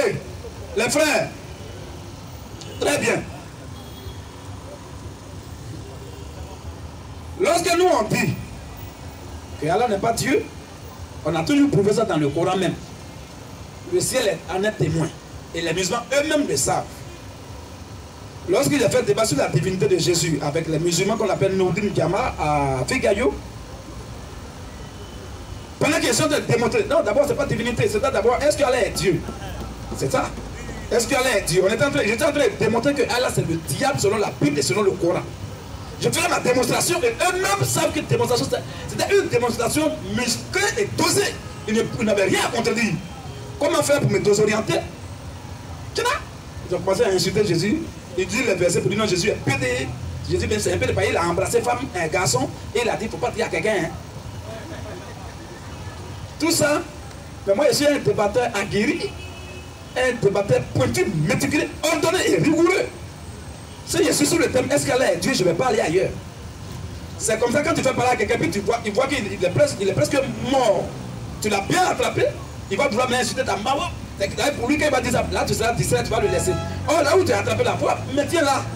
Écoutez, les frères. Très bien. Lorsque nous on dit que Allah n'est pas Dieu, on a toujours prouvé ça dans le Coran même. Le ciel en est témoin. Et les musulmans eux-mêmes le savent. Lorsqu'il a fait débat sur la divinité de Jésus avec les musulmans qu'on appelle Nourdin Gama à Figayo, pendant qu'ils sont de démontrer, non, d'abord c'est pas divinité, c'est d'abord est-ce qu'Allah est Dieu? C'est ça. Est-ce qu'Allah est Dieu? J'étais en train de démontrer que Allah c'est le diable selon la Bible et selon le Coran. Je faisais ma démonstration et eux-mêmes savent que démonstration c'était une démonstration musclée et dosée. Ils n'avaient rien à contredire. Comment faire pour me désorienter? Ils ont commencé à insulter Jésus. Il dit le verset pour dire non, Jésus est pédé. Jésus, c'est un peu de pays, il a embrassé femme, un garçon, et il a dit, il ne faut pas dire à quelqu'un. Hein. Tout ça, mais moi je suis un débatteur aguerri, un débatteur pointu, méticuleux, ordonné et rigoureux. Si je suis sur le thème, est-ce qu'Allah est Dieu, je ne vais pas aller ailleurs. C'est comme ça quand tu fais parler à quelqu'un, puis il voit qu'il est presque mort. Tu l'as bien attrapé, il va vouloir m'insulter ta maman. Pour lui, quand il va dire ça, là tu seras distrait, tu vas le laisser. Oh, là où tu as attrapé la voix, mais tiens là.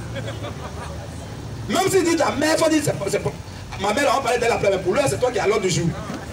Même s'il dit ta mère, il faut dire, ma mère, on parlait d'elle après, mais pour lui, c'est toi qui as l'ordre du jour.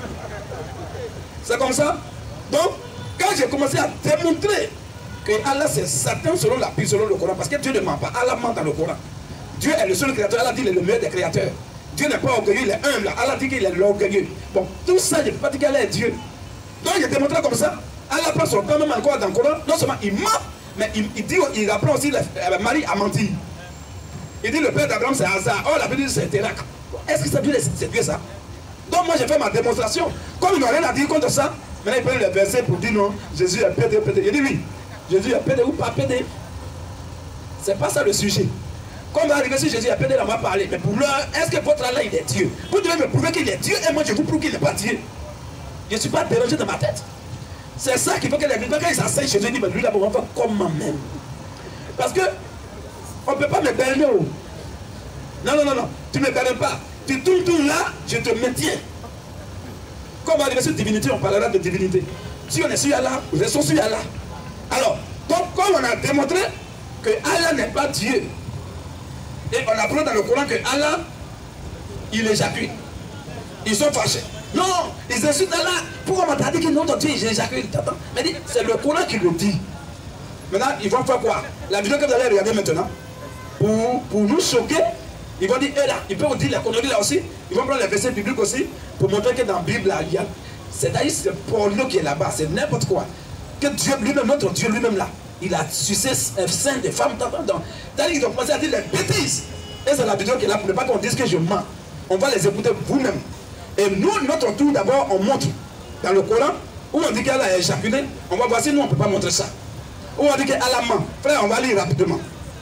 C'est comme ça. Donc, quand j'ai commencé à démontrer que Allah c'est Satan selon la Bible, selon le Coran, parce que Dieu ne ment pas, Allah ment dans le Coran. Dieu est le seul créateur, Allah dit qu'il est le meilleur des créateurs. Dieu n'est pas orgueilleux, il est humble. Allah dit qu'il est l'orgueilleux. Bon, tout ça, je ne peux pas dire qu'Allah est Dieu. Donc, j'ai démontré comme ça. Allah prend son temps même encore dans le Coran. Non seulement il ment, mais il apprend aussi Marie à mentir. Il dit le père d'Abraham c'est Hazar. Oh, la Bible dit c'est Térac. Est-ce que c'est Dieu ça? Donc moi j'ai fait ma démonstration. Comme ils n'ont rien à dire contre ça, maintenant ils prennent le verset pour dire non, Jésus est pédé, pédé. Il dit oui, Jésus est pédé ou pas pédé. C'est pas ça le sujet. Quand on va arriver sur Jésus est pédé, on va parler. Mais pour l'heure, est-ce que votre Allah il est Dieu? Vous devez me prouver qu'il est Dieu et moi je vous prouve qu'il n'est pas Dieu. Je ne suis pas dérangé dans ma tête. C'est ça qui fait que les musulmans, quand ils s'asseyent chez eux, ils disent, mais lui d'abord, on va comment même? Parce que, on ne peut pas me berner. Non, non, non, non, tu ne me bernes pas. Tu tournes là, je te maintiens. Quand on va arriver sur divinité, on parlera de divinité. Si on est sur Allah, restons sur Allah. Alors, donc, comme on a démontré que Allah n'est pas Dieu, et on apprend dans le Coran que Allah, il éjacule. Ils sont fâchés. Non, ils insultent Allah. Pourquoi on m'a dit que notre Dieu éjacule? Mais c'est le Coran qui le dit. Maintenant, ils vont faire quoi? La vidéo que vous allez regarder maintenant, pour nous choquer, ils vont dire, là, ils peuvent dire la connerie là aussi, ils vont prendre les versets bibliques aussi, pour montrer que dans la Bible, là, il y a, c'est-à-dire c'est le porno qui est là-bas, c'est n'importe quoi. Que Dieu lui-même, notre Dieu lui-même là, il a sucé un sein de femmes, ils ont commencé à dire les bêtises. Et c'est la vidéo qui est là, pour ne pas qu'on dise que je mens. On va les écouter vous-même. Et nous, notre tour, d'abord, on montre dans le Coran, où on dit qu'elle a éjaculé, on va voir si nous, on ne peut pas montrer ça. Où on dit qu'elle a ment. Frère, on va lire rapidement.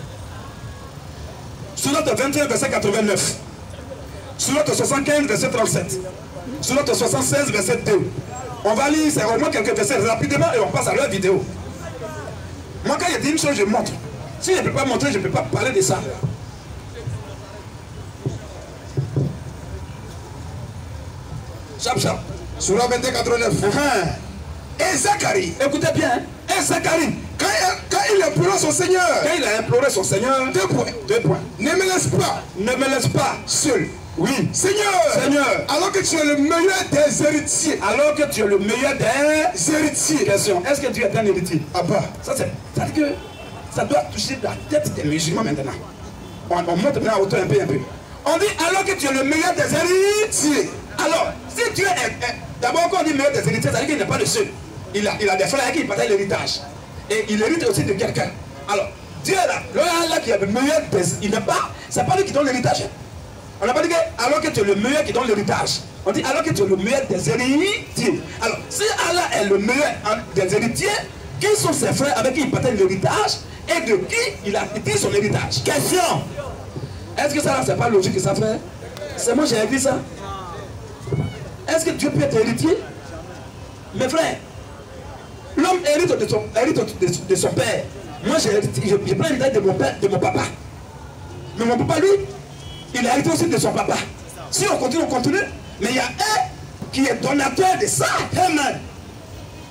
Sourate 21, verset 89. Sourate 75, verset 37. Sourate 76, verset 2. On va lire, c'est au moins quelques versets rapidement et on passe à leur vidéo. Moi, quand il y a dit une chose, je montre. Si je ne peux pas montrer, je ne peux pas parler de ça. Chap, chap. Surah 21, 89. Et Zacharie, Écoutez bien, hein? Et Zacharie, quand il implora son Seigneur, quand il a imploré son Seigneur, deux points. Ne me laisse pas seul. Oui. Seigneur, alors que tu es le meilleur des héritiers. Alors que tu es le meilleur des héritiers. Question, est-ce que tu es un héritier? Ah bah. Ça veut dire que ça doit toucher la tête des musulmans maintenant. On monte maintenant à hauteur un peu. On dit alors que tu es le meilleur des héritiers. Alors, si tu es d'abord quand on dit meilleur des héritiers, ça veut dire qu'il n'est pas le seul. Il a des frères qui partagent l'héritage. Et il hérite aussi de quelqu'un. Alors, Dieu est là, là qui est le meilleur des... Il n'est pas... C'est pas lui qui donne l'héritage. On n'a pas dit que alors que tu es le meilleur qui donne l'héritage. On dit alors que tu es le meilleur des héritiers. Alors, si Allah est le meilleur des héritiers, qui sont ses frères avec qui il partage l'héritage et de qui il a dit son héritage? Question. Est-ce que ça, c'est pas logique que ça fait? C'est moi qui ai écrit ça. Est-ce que Dieu peut être héritier? Mes frères, l'homme hérite de son père. Moi, j'ai pris l'héritage de mon père, de mon papa. Mais mon papa, lui, il a hérité aussi de son papa. Si on continue, on continue. Mais il y a un qui est donateur de ça. Amen.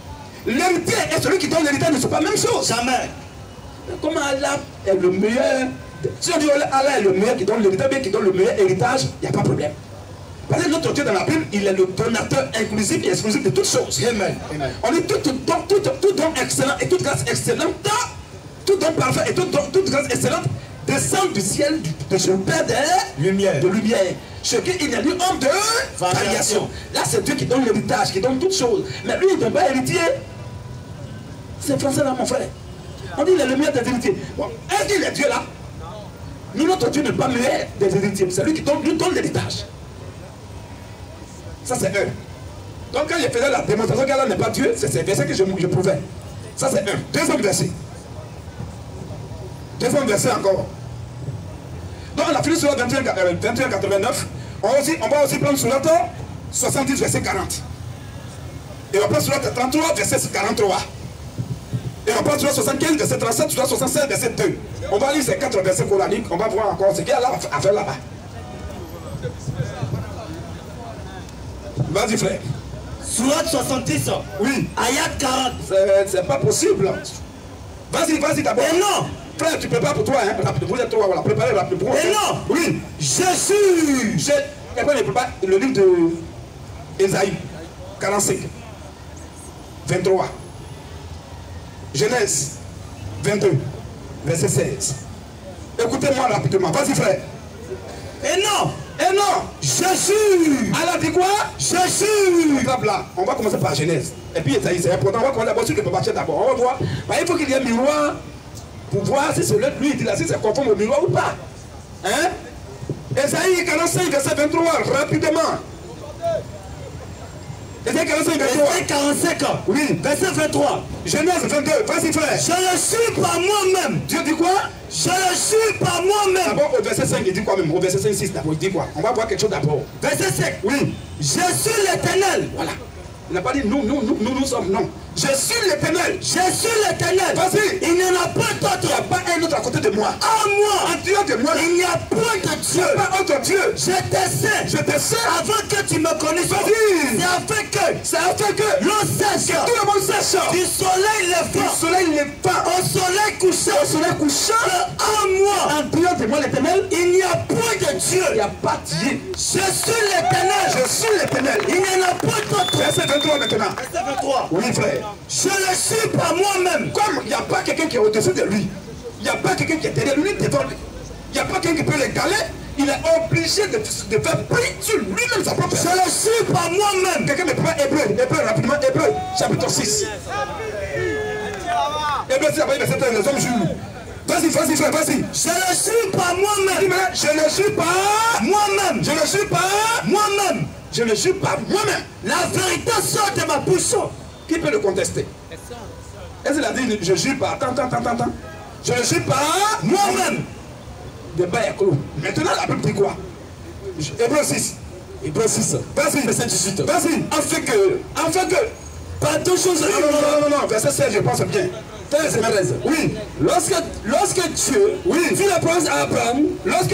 L'héritier et celui qui donne l'héritage ne sont pas la même chose. Jamais. Comment Allah est le meilleur? Si on dit Allah est le meilleur qui donne l'héritage, bien qui donne le meilleur héritage, il n'y a pas de problème. Parce que notre Dieu dans la Bible, il est le donateur inclusif et exclusif de toutes choses. Amen. Amen. On dit tout don excellent et toute grâce excellente, tout don parfait et toute grâce excellente descend du ciel de ce Père de lumière. Ce qu'il n'y a eu homme de variation. Là, c'est Dieu qui donne l'héritage, qui donne toutes choses. Mais lui, il ne donne pas héritier. C'est français là, mon frère. On dit il est le meilleur des héritiers. Bon, est-ce qu'il est Dieu là? Nous, notre Dieu n'est pas meilleur des héritiers. C'est lui qui nous donne l'héritage. Ça, c'est un. Donc, quand je faisais la démonstration qu'Allah n'est pas Dieu, c'est ces versets que je prouvais. Ça, c'est un. Deuxième verset. Deuxième verset encore. Donc, on a fini sur la 21-89. On va aussi prendre sur la 70, verset 40. Et on prend sur la 33, verset 43. Et on prend sur la 75, verset 37, sur la 67, verset 2. On va lire ces 4 versets coraniques. On va voir encore ce qu'il y a là à faire là-bas. Vas-y, frère. Surat 70. Oui. Ayat 40. C'est pas possible. Vas-y d'abord. Et non. Frère, tu prépares pour toi, hein. Vous êtes trois, voilà. Préparez rapidement. Et non. Oui. Jésus. Et après, je prépare le livre de Ésaïe 45, 23. Genèse 22, verset 16. Écoutez-moi rapidement. Vas-y, frère. Et non. Et non. Jésus. Allah dit quoi? Jésus. Là, on va commencer par Genèse. Et puis Ésaïe, c'est important. On va commencer d'abord sur le papier d'abord. On va voir. Il faut qu'il y ait un miroir pour voir si celui lui dit là, si c'est conforme au miroir ou pas. Hein? Ésaïe 45, verset 23, rapidement. Ésaïe 45, 23. Ésaïe 45, oui. Verset 23. Genèse 22, vas-y frère. Je le suis par moi-même. Dieu dit quoi? Je le suis par moi-même. D'abord au verset 5, il dit quoi même? Au verset 5, 6, d'abord, il dit quoi? On va voir quelque chose d'abord. Verset 5. Oui. Je suis l'Éternel. Voilà. Il n'a pas dit nous sommes, non. Je suis l'Éternel. Je suis l'Éternel. Vas-y. Il n'y en a pas d'autre. Il n'y a pas un autre à côté de moi. À moi. En dehors de moi. Il n'y a point de Dieu. Il n'y a pas autre Dieu. Je te sais. Je te sais. Avant que tu me connaisses. Vas-y. C'est afin que l'on sèche. Tout le monde sèche. Du soleil levant. Du soleil levant. Au soleil couchant. Au soleil couchant. À moi. En dehors de moi l'Éternel. Il n'y a point de Dieu. Il n'y a pas Dieu. Je suis l'Éternel. Je suis l'Éternel. Il n'y en a pas d'autre. Verset 23 maintenant. Verset 23. Oui frère. Je le suis par moi-même. Comme il n'y a pas quelqu'un qui est au-dessus de lui. Il n'y a pas quelqu'un qui est derrière lui, devant lui. Il n'y a pas quelqu'un qui peut l'égaler. Il est obligé de faire prier sur lui-même sa propre. Je le suis par moi-même. Quelqu'un me prend Hébreu rapidement, Hébreu, chapitre 6. Hébreu 6, après verset 13, les hommes jurent. Vas-y frère, vas-y. Je le suis par moi-même. Je ne suis pas moi-même. Je ne suis pas moi-même. Je ne suis pas moi-même. La vérité sort de ma bouche. Qui peut le contester? Est-ce qu'il a dit je ne suis pas? Attends. Je ne suis pas moi-même. Débat est clos. Maintenant la Bible dit quoi? Hébreu 6. Hébreu 6. Vas-y, verset 18. Vas-y. Afin que. Pas deux choses. Non. Verset 16, je pense bien. 13. Oui. Lorsque Dieu fit la promesse à Abraham,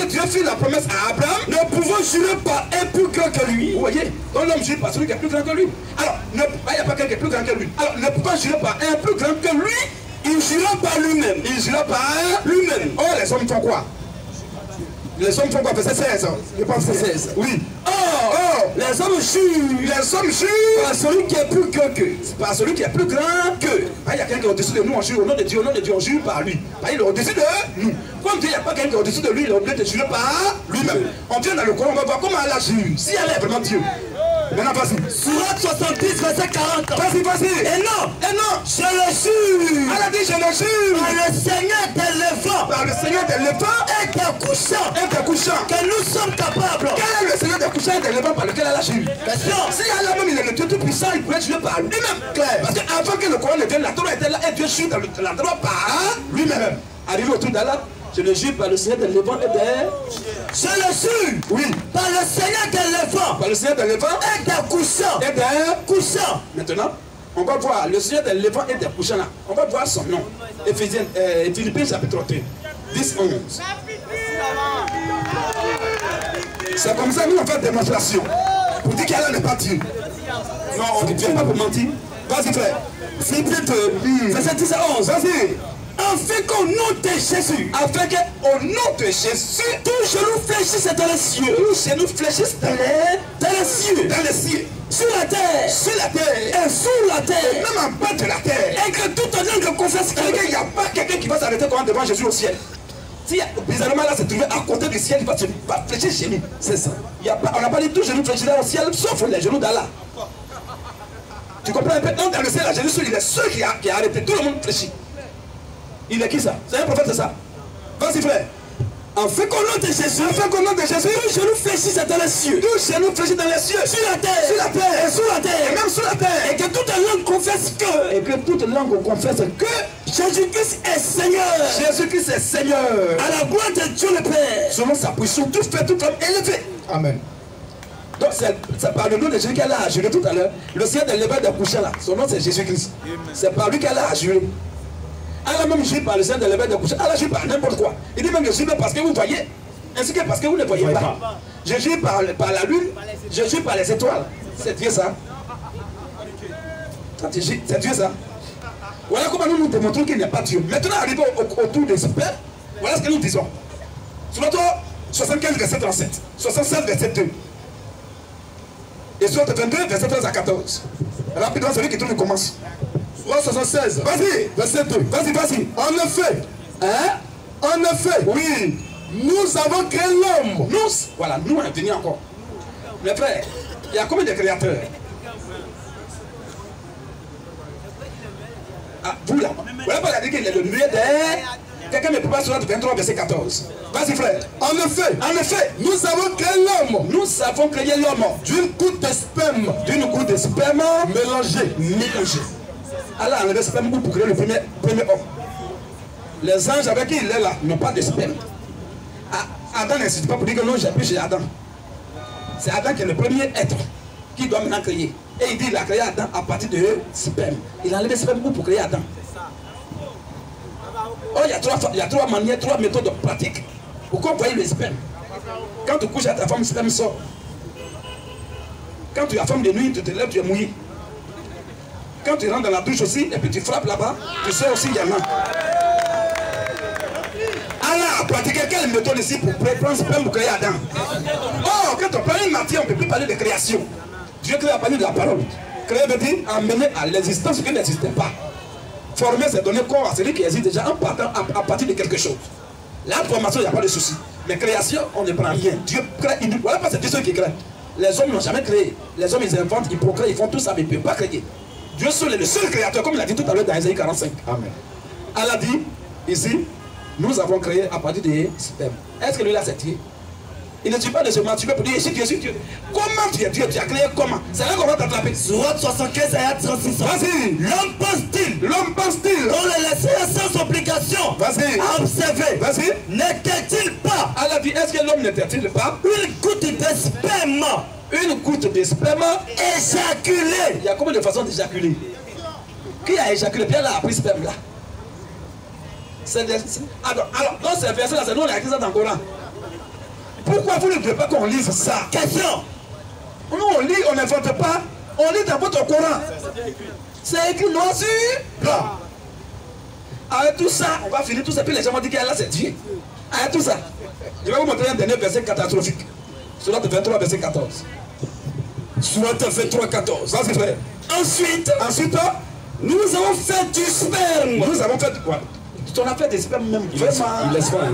nous pouvons jurer par un plus grand que lui. Vous voyez? Donc l'homme jure par celui qui est plus grand que lui. Alors, il n'y a pas quelqu'un qui est plus grand que lui. Alors, ne peut pas jurer par un plus grand que lui. Il jura par lui-même. Oh, les hommes font quoi? Les hommes font quoi? Verset 16. Je pense que c'est 16. Oui. Oh, les hommes jurent par celui qui est plus grand qu'eux. Par celui qui est plus grand qu'eux. Il y a quelqu'un qui est au-dessus de nous, on jure au nom de Dieu, on jure par lui. Il est au-dessus de nous. Comme Dieu, il n'y a pas quelqu'un qui est au-dessus de lui, il est obligé de jurer par lui-même. On vient dans le Coran, on va voir comment Allah jure. Si elle est vraiment Dieu. Maintenant, vas-y. Surat 70, verset 40. Vas-y. Et non. Je le jure. Allah dit, je le jure. Par le Seigneur des levants. Par le Seigneur des levants. Et des couchants. Que nous sommes capables. Quel est le Seigneur des couchants et des levants par lequel Allah jure? Si Allah même il est le Dieu tout puissant, il pourrait jurer par lui-même. Clair. Parce qu'avant que le Coran ne vienne, la Torah était là et Dieu jure dans la Torah par lui-même. Arrivé autour d'Allah. Je le jure par le Seigneur des levants et des... Je le jure. Oui. Par le Seigneur des levants. Par le Seigneur des levants. Et des couchants. Et des couchants. Maintenant, on va voir le Seigneur des levants et des couchants là. On va voir son nom. Philippiens chapitre 3. 10, 11. C'est comme ça, nous on fait démonstration. Pour dire qu'Allah n'est pas Dieu. Non, on ne vient pas pour mentir. Vas-y frère. Philippiens 2, verset 10 à 11. Vas-y. Afin qu'au nom de Jésus, Afin qu'au nom de Jésus, tous genoux fléchissent dans les cieux, tous genoux fléchissent dans dans les cieux, les cieux, sur la terre, sur la terre, et sous la terre, même en bas de la terre. et que toute langue confesse Il n'y a pas quelqu'un qui va s'arrêter devant Jésus au ciel. Si bizarrement là c'est trouvé à côté du ciel, il va fléchir chez nous. C'est ça. On n'a pas dit tous genoux fléchissent au ciel, sauf les genoux d'Allah. Tu comprends un peu? Donc dans le ciel, Jésus, il est seul qui a arrêté. Tout le monde fléchit. Il est qui ça? C'est un prophète, c'est ça? Vas-y frère. Afin qu'au nom de Jésus, Afin qu'au nom de Jésus, tous genoux fléchissent dans les cieux, tous genoux fléchissent dans les cieux, sur la terre, et sous la terre, et même sous la terre. et que toute langue confesse que, Et que toute langue confesse que Jésus-Christ est Seigneur, Jésus-Christ est Seigneur. à la gloire de Dieu le Père. Selon sa puissance, tout fait, toute femme élevée. Amen. Donc c'est par le nom de Jésus qu'elle a juré tout à l'heure. Le ciel de l'évêque de coucher là, son nom c'est Jésus-Christ. C'est par lui qu'elle a juré. Elle a même juré par le ciel de l'évêque de coucher. Elle a juré par n'importe quoi. Il dit même que je jure parce que vous voyez, ainsi que parce que vous ne voyez pas. Je jure par la lune, je jure par les étoiles. C'est Dieu ça. C'est Dieu ça. Voilà comment nous nous démontrons qu'il n'y a pas Dieu. Maintenant, arrivé autour des super, voilà ce que nous disons. Sur notre 75, verset 37, 67, verset 2. Et sur 22, verset 13 à 14. Rapidement, celui qui tourne commence. Soit 76. Vas-y, Verset 2. vas-y. En effet, Hein? en effet, Oui. nous avons créé l'homme. Nous, voilà, nous on est venus encore. Mes frères, il y a combien de créateurs? Ah, vous là. Voilà pas dire qu'il est le mieux des. Quelqu'un me prépare sur la 23, verset 14. Vas-y, frère. En effet, nous avons créé l'homme Nous avons créé l'homme d'une goutte de sperme d'une goutte de sperme mélangée. mélangée. Allah a enlevé le sperme pour créer le premier homme. Les anges avec qui il est là n'ont pas de sperme. Adam n'insiste pas pour dire que non, j'ai pris chez Adam. C'est Adam qui est le premier être qui doit maintenant créer. Et il dit qu'il a créé Adam à partir de sperme. Il a enlevé le sperme pour créer Adam. Oh, il y a trois manières, trois méthodes pratiques. Pourquoi vous voyez le sperme? Quand tu couches à ta femme, le sperme sort. Quand tu es femme de nuit, tu te lèves, tu es mouillé. Quand tu rentres dans la douche aussi, et puis tu frappes là-bas, tu sors aussi, il y en a. Allah a pratiqué quelle méthode ici pour prendre sperme pour créer Adam? Oh, quand on parle une matière, on ne peut plus parler de création. Dieu crée à partir de la parole. Créer veut dire amener à l'existence ce qui n'existait pas. Former, c'est donner corps à celui qui existe déjà en partant à partir de quelque chose. La formation, il n'y a pas de souci. Mais création, on ne prend rien. Dieu crée. Voilà pas c'est Dieu qui crée. Les hommes n'ont jamais créé. Les hommes, ils inventent, ils procréent, ils font tout ça, mais ils ne peuvent pas créer. Dieu seul est le seul créateur, comme il a dit tout à l'heure dans Isaïe 45. Amen. Allah dit, ici, nous avons créé à partir de sperme. Est-ce que lui là c'est Dieu? Il ne suffit pas de se masturber pour dire, je suis Dieu. Comment tu es Dieu? Tu as créé comment? C'est là qu'on va t'attraper. Surat 75 ayat 36. Vas-y. L'homme pense-t-il, L'homme pense-t-il? on le laissait sans obligation Vas-y. à observer, Vas-y. n'était-il pas Allah dit, est-ce que l'homme n'était-il pas une goutte de sperme une goutte de sperme? éjaculée? Il y a combien de façons d'éjaculer? Qui a éjaculé? Pierre a appris sperme là. Alors, dans ces versets-là, c'est nous on a écrit ça dans le Coran. Pourquoi vous ne voulez pas qu'on lise ça? Question. Nous on lit, on n'invente pas. On lit dans votre Coran. C'est écrit noir sur blanc. Avec tout ça, on va finir tout ça. Puis les gens vont dire qu'Allah c'est Dieu. Avec tout ça. Je vais vous montrer un dernier verset catastrophique. Surat 23, verset 14. Surat 23, 14. Vas-y, frère. Ensuite, Nous avons fait du sperme. nous avons fait quoi? On a fait des spermes même. Vraiment. Il laisse pas.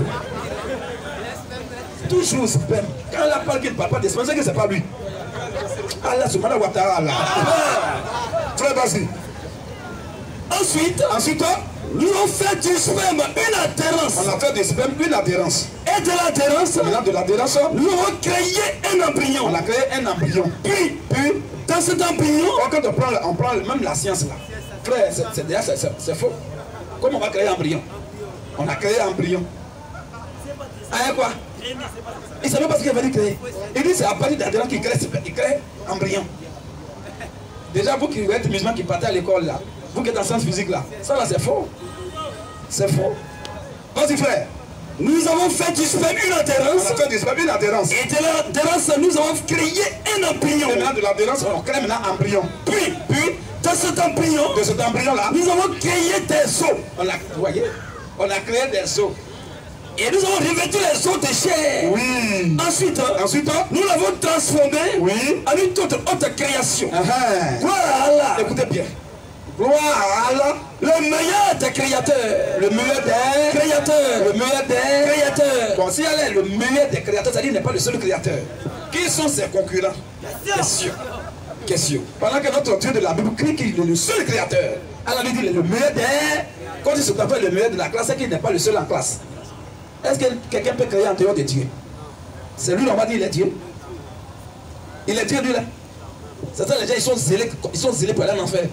Toujours sperme. Quand Allah parle qu'il ne parle pas des spermes, c'est que c'est pas lui. Allah subhanahu wa ta'ala. Frère, vas-y. Ensuite, nous avons fait du sperme une adhérence. On a fait des spermes une adhérence. Et de l'adhérence, Maintenant de l'adhérence, nous avons créé un embryon. on a créé un embryon. Puis, dans cet embryon, Quand on prend même la science là, frère, c'est faux. Comment on va créer un embryon? On a créé un embryon. Ah, quoi? Il ne sait même pas ce qu'il va dire créer. Il dit c'est à partir d'adhérence qu'il crée embryon. Déjà, vous qui êtes musulmans qui partez à l'école là, vous qui êtes en sciences physiques là, ça là c'est faux. C'est faux. Vas-y frère. nous avons fait du sperme une adhérence. On a fait des spermes une adhérence. Et de l'adhérence, nous avons créé un embryon. Et maintenant de l'adhérence, on crée maintenant un embryon. Puis, dans cet embryon, de cet embryon-là, nous avons créé des os. vous voyez, on a créé des os. Et nous avons revêtu les os de chair. Oui. Ensuite, Ensuite, nous l'avons transformé oui. en une toute haute création. Gloire à Ah, Allah. écoutez bien. Gloire à Allah, Le meilleur des créateurs. le meilleur des Créateur. le meilleur des Créateur. Bon, si Allah est le meilleur des créateurs, c'est-à-dire qu'il n'est pas le seul créateur. Qui sont ses concurrents? Question. Question. Pendant que notre Dieu de la Bible crie qu'il est le seul créateur, Allah lui dit il est le meilleur des. Quand il se appelle le meilleur de la classe, c'est qu'il n'est pas le seul en classe. Est-ce que quelqu'un peut créer en dehors de Dieu? C'est lui, on va dire, il est Dieu. Il est Dieu, lui, là. C'est ça, les gens, ils sont zélés pour aller en enfer.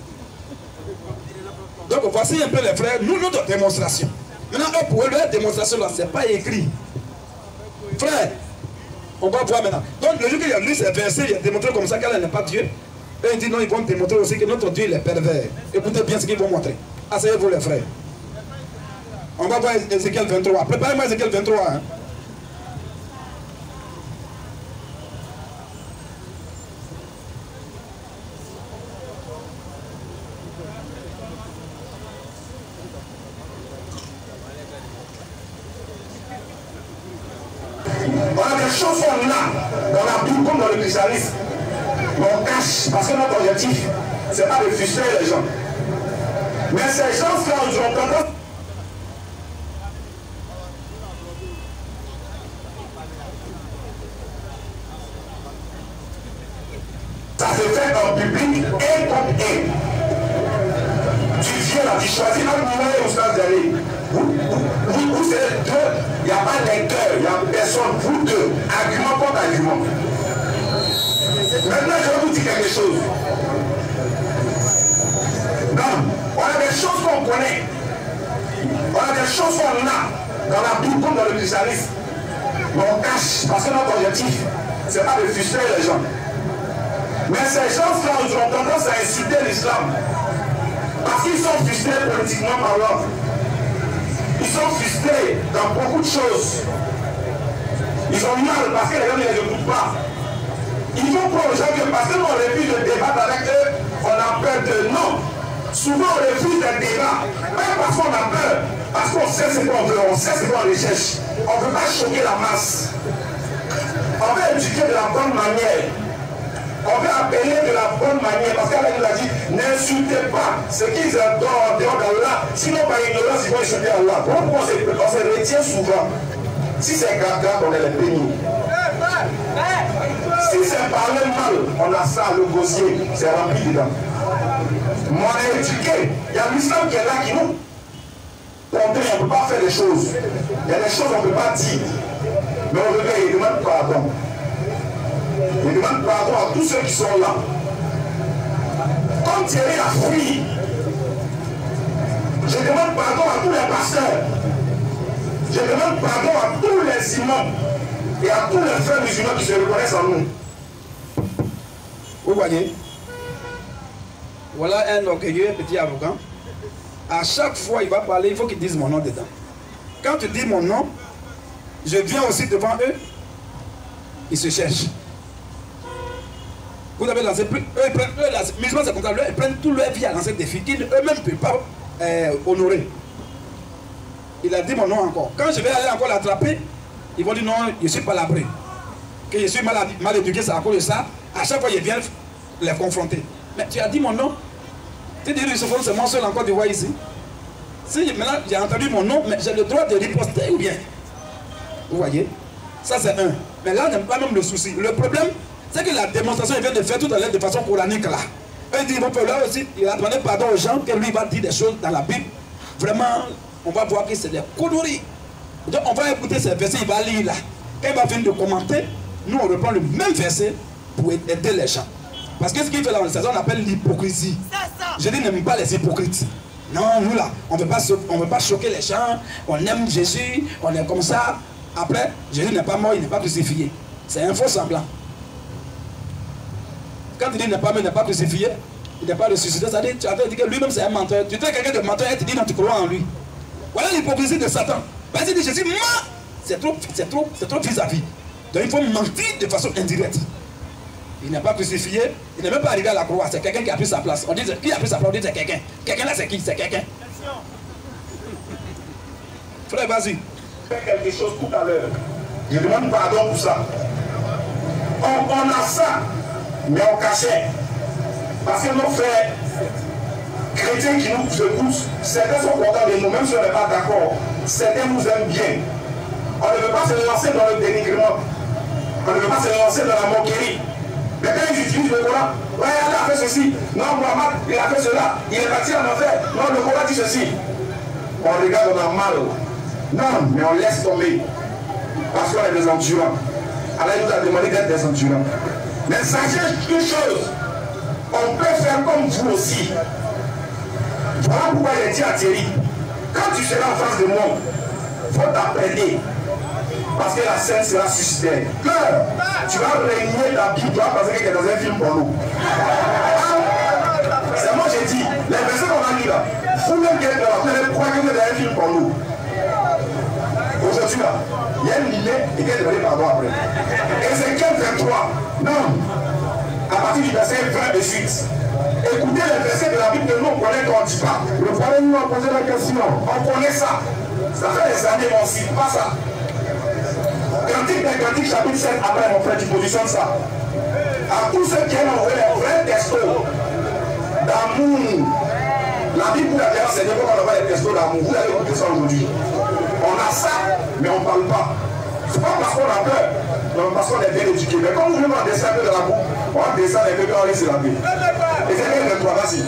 Donc, voici un peu les frères, nous, notre démonstration. Maintenant, eux, pour eux, leur démonstration, là, c'est pas écrit. Frère, on va voir maintenant. Donc, le jour qu'il a lu ces versets, il a démontré comme ça qu'elle n'est pas Dieu. Et il dit non, ils vont démontrer aussi que notre Dieu, il est pervers. Écoutez bien ce qu'ils vont montrer. Asseyez-vous, les frères. On va voir Ézéchiel 23. Préparez-moi Ézéchiel 23. Hein. Voilà, des choses sont là, dans la Bible comme dans le christianisme. Mais on cache, parce que notre objectif, c'est pas de frustrer les gens. Mais ces gens, quand ils ont tendance. Ça se fait en public, un contre un. Tu viens là, tu choisis un numéro au stade d'aller. Vous êtes deux, il n'y a pas d'acteur, il n'y a personne, vous deux, argument contre argument. Maintenant, je vais vous dire quelque chose. Non, on a des choses qu'on connaît. On a des choses qu'on a dans la Bible comme dans le christianisme. Mais on cache, parce que notre objectif, c'est pas de frustrer les gens. Mais ces gens-là, ils ont tendance à insulter l'islam. Parce qu'ils sont frustrés politiquement parlant. Ils sont frustrés dans beaucoup de choses. Ils ont mal parce que les gens ne les écoutent pas. Ils vont prendre aux gens que parce que nous on refuse de débattre avec eux, on a peur de non. Souvent on refuse des débats, même parce qu'on a peur, parce qu'on sait ce qu'on veut, on sait ce qu'on recherche. On ne veut pas choquer la masse. On veut éduquer de la bonne manière. On veut appeler de la bonne manière, parce qu'Allah nous a dit, n'insultez pas ce qu'ils adorent en dehors d'Allah, sinon par ignorance ils vont insulter Allah. Pourquoi on se retient souvent? Si c'est grave, on est les bénis. Si c'est parler mal, on a ça, le gosier, c'est rempli dedans. Mais on est éduqué. Il y a l'islam qui est là qui nous contient, on ne peut pas faire des choses. Il y a des choses qu'on ne peut pas dire. Mais on regarde, il demande pardon. Il demande pardon à tous ceux qui sont là. Comme Thierry a fui, je demande pardon à tous les pasteurs. Je demande pardon à tous les imams et à tous les frères musulmans qui se reconnaissent en nous. Vous voyez, voilà un orgueilleux petit avocat. À chaque fois il va parler, il faut qu'il dise mon nom dedans. Quand tu dis mon nom, je viens aussi devant eux, ils se cherchent. Vous avez lancé, eux ils prennent, les musulmans c'est comme ça, ils prennent tout leur vie à lancer des filles qu'ils eux-mêmes ne peuvent pas honorer. Il a dit mon nom encore. Quand je vais aller encore l'attraper, ils vont dire non, je ne suis pas labré. Que je suis mal éduqué, c'est à cause de ça. À chaque fois, ils viennent les confronter. Mais tu as dit mon nom. Tu dis, c'est moi seul encore de voir ici. Si maintenant j'ai entendu mon nom, mais j'ai le droit de riposter ou bien. Vous voyez? Ça c'est un. Mais là, n'est pas même le souci. Le problème, c'est que la démonstration, il vient de faire tout à l'heure de façon coranique là. Il dit, bon, là aussi, il a demandé pardon aux gens, que lui va dire des choses dans la Bible. Vraiment, on va voir que c'est des conneries. Donc on va écouter ces versets, il va lire là. Quand il va venir de commenter, nous on reprend le même verset pour aider les gens. Parce que ce qu'il fait là, c'est ça qu'on appelle l'hypocrisie. Je dis, n'aime pas les hypocrites. Non, nous là, on ne veut pas choquer les gens, on aime Jésus, on est comme ça. Après, Jésus n'est pas mort, il n'est pas crucifié. C'est un faux semblant. Quand il dit il n'est pas mort, il n'est pas crucifié, il n'est pas ressuscité, ça dit, tu as dit que lui-même c'est un menteur. Tu traites quelqu'un de menteur et tu dis non, tu crois en lui. Voilà l'hypocrisie de Satan. Parce qu'il dit Jésus, moi, c'est trop vis-à-vis. Donc il faut mentir de façon indirecte. Il n'est pas crucifié, il n'est même pas arrivé à la croix, c'est quelqu'un qui a pris sa place. On dit, qui a pris sa place? On dit c'est quelqu'un. Quelqu'un là c'est qui? C'est quelqu'un. Frère, vas-y. Quelque chose tout à l'heure. Je demande pardon pour ça. On a ça, mais on cachait. Parce que nos frères chrétiens qui nous écoutent, certains sont contents de nous, même si on n'est pas d'accord. Certains nous aiment bien. On ne veut pas se lancer dans le dénigrement. On ne veut pas se lancer dans la moquerie. Mais quand ils utilisent le Coran, ouais, Allah a fait ceci. Non, Mohamed, il a fait cela. Il est parti en enfer. Non, le Coran dit ceci. On regarde, on a mal. Non, mais on laisse tomber. Parce qu'on est des endurants. Allah nous a demandé d'être des endurants. Mais sachez une chose. On peut faire comme vous aussi. Voilà pourquoi j'ai dit à Thierry, quand tu seras en face de moi, il faut t'appeler. Parce que la scène sera suscitée. Tu vas régner ta Bible, tu vas penser que tu es dans un film porno. C'est moi j'ai dit, les versets qu'on a lu là, vous-même qui êtes là, vous allez croire que vous êtes dans un film porno. Aujourd'hui là, il y a une lignée et qui est demandé pardon après. Ézéchiel 23, non, à partir du verset 20 et suite. Écoutez les versets de la Bible que nous on connaît quand on ne dit pas. Le frère nous a posé la question. On connaît ça. Ça fait des années qu'on ne cite pas ça. Cantique des Cantiques, chapitre 7, après mon frère, tu positionnes ça. À tous ceux qui aiment envoyer les vrais textos d'amour. La Bible vous a déjà enseigné comment on envoie les textos d'amour. Vous allez écouter ça aujourd'hui. On a ça, mais on ne parle pas. Ce n'est pas parce qu'on a peur, non, parce qu'on est bien éduqué. Mais quand vous voulez on descend de la boue, on descend les bébés, on laisse la vie. Et c'est bien le 3, vas-y.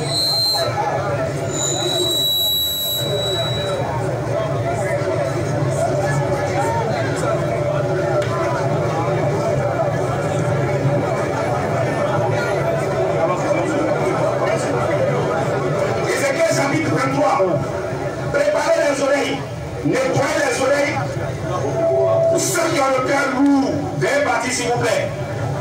Préparez les oreilles, nettoyez les oreilles. Pour ceux qui ont le cœur lourd, veuillez partir s'il vous plaît.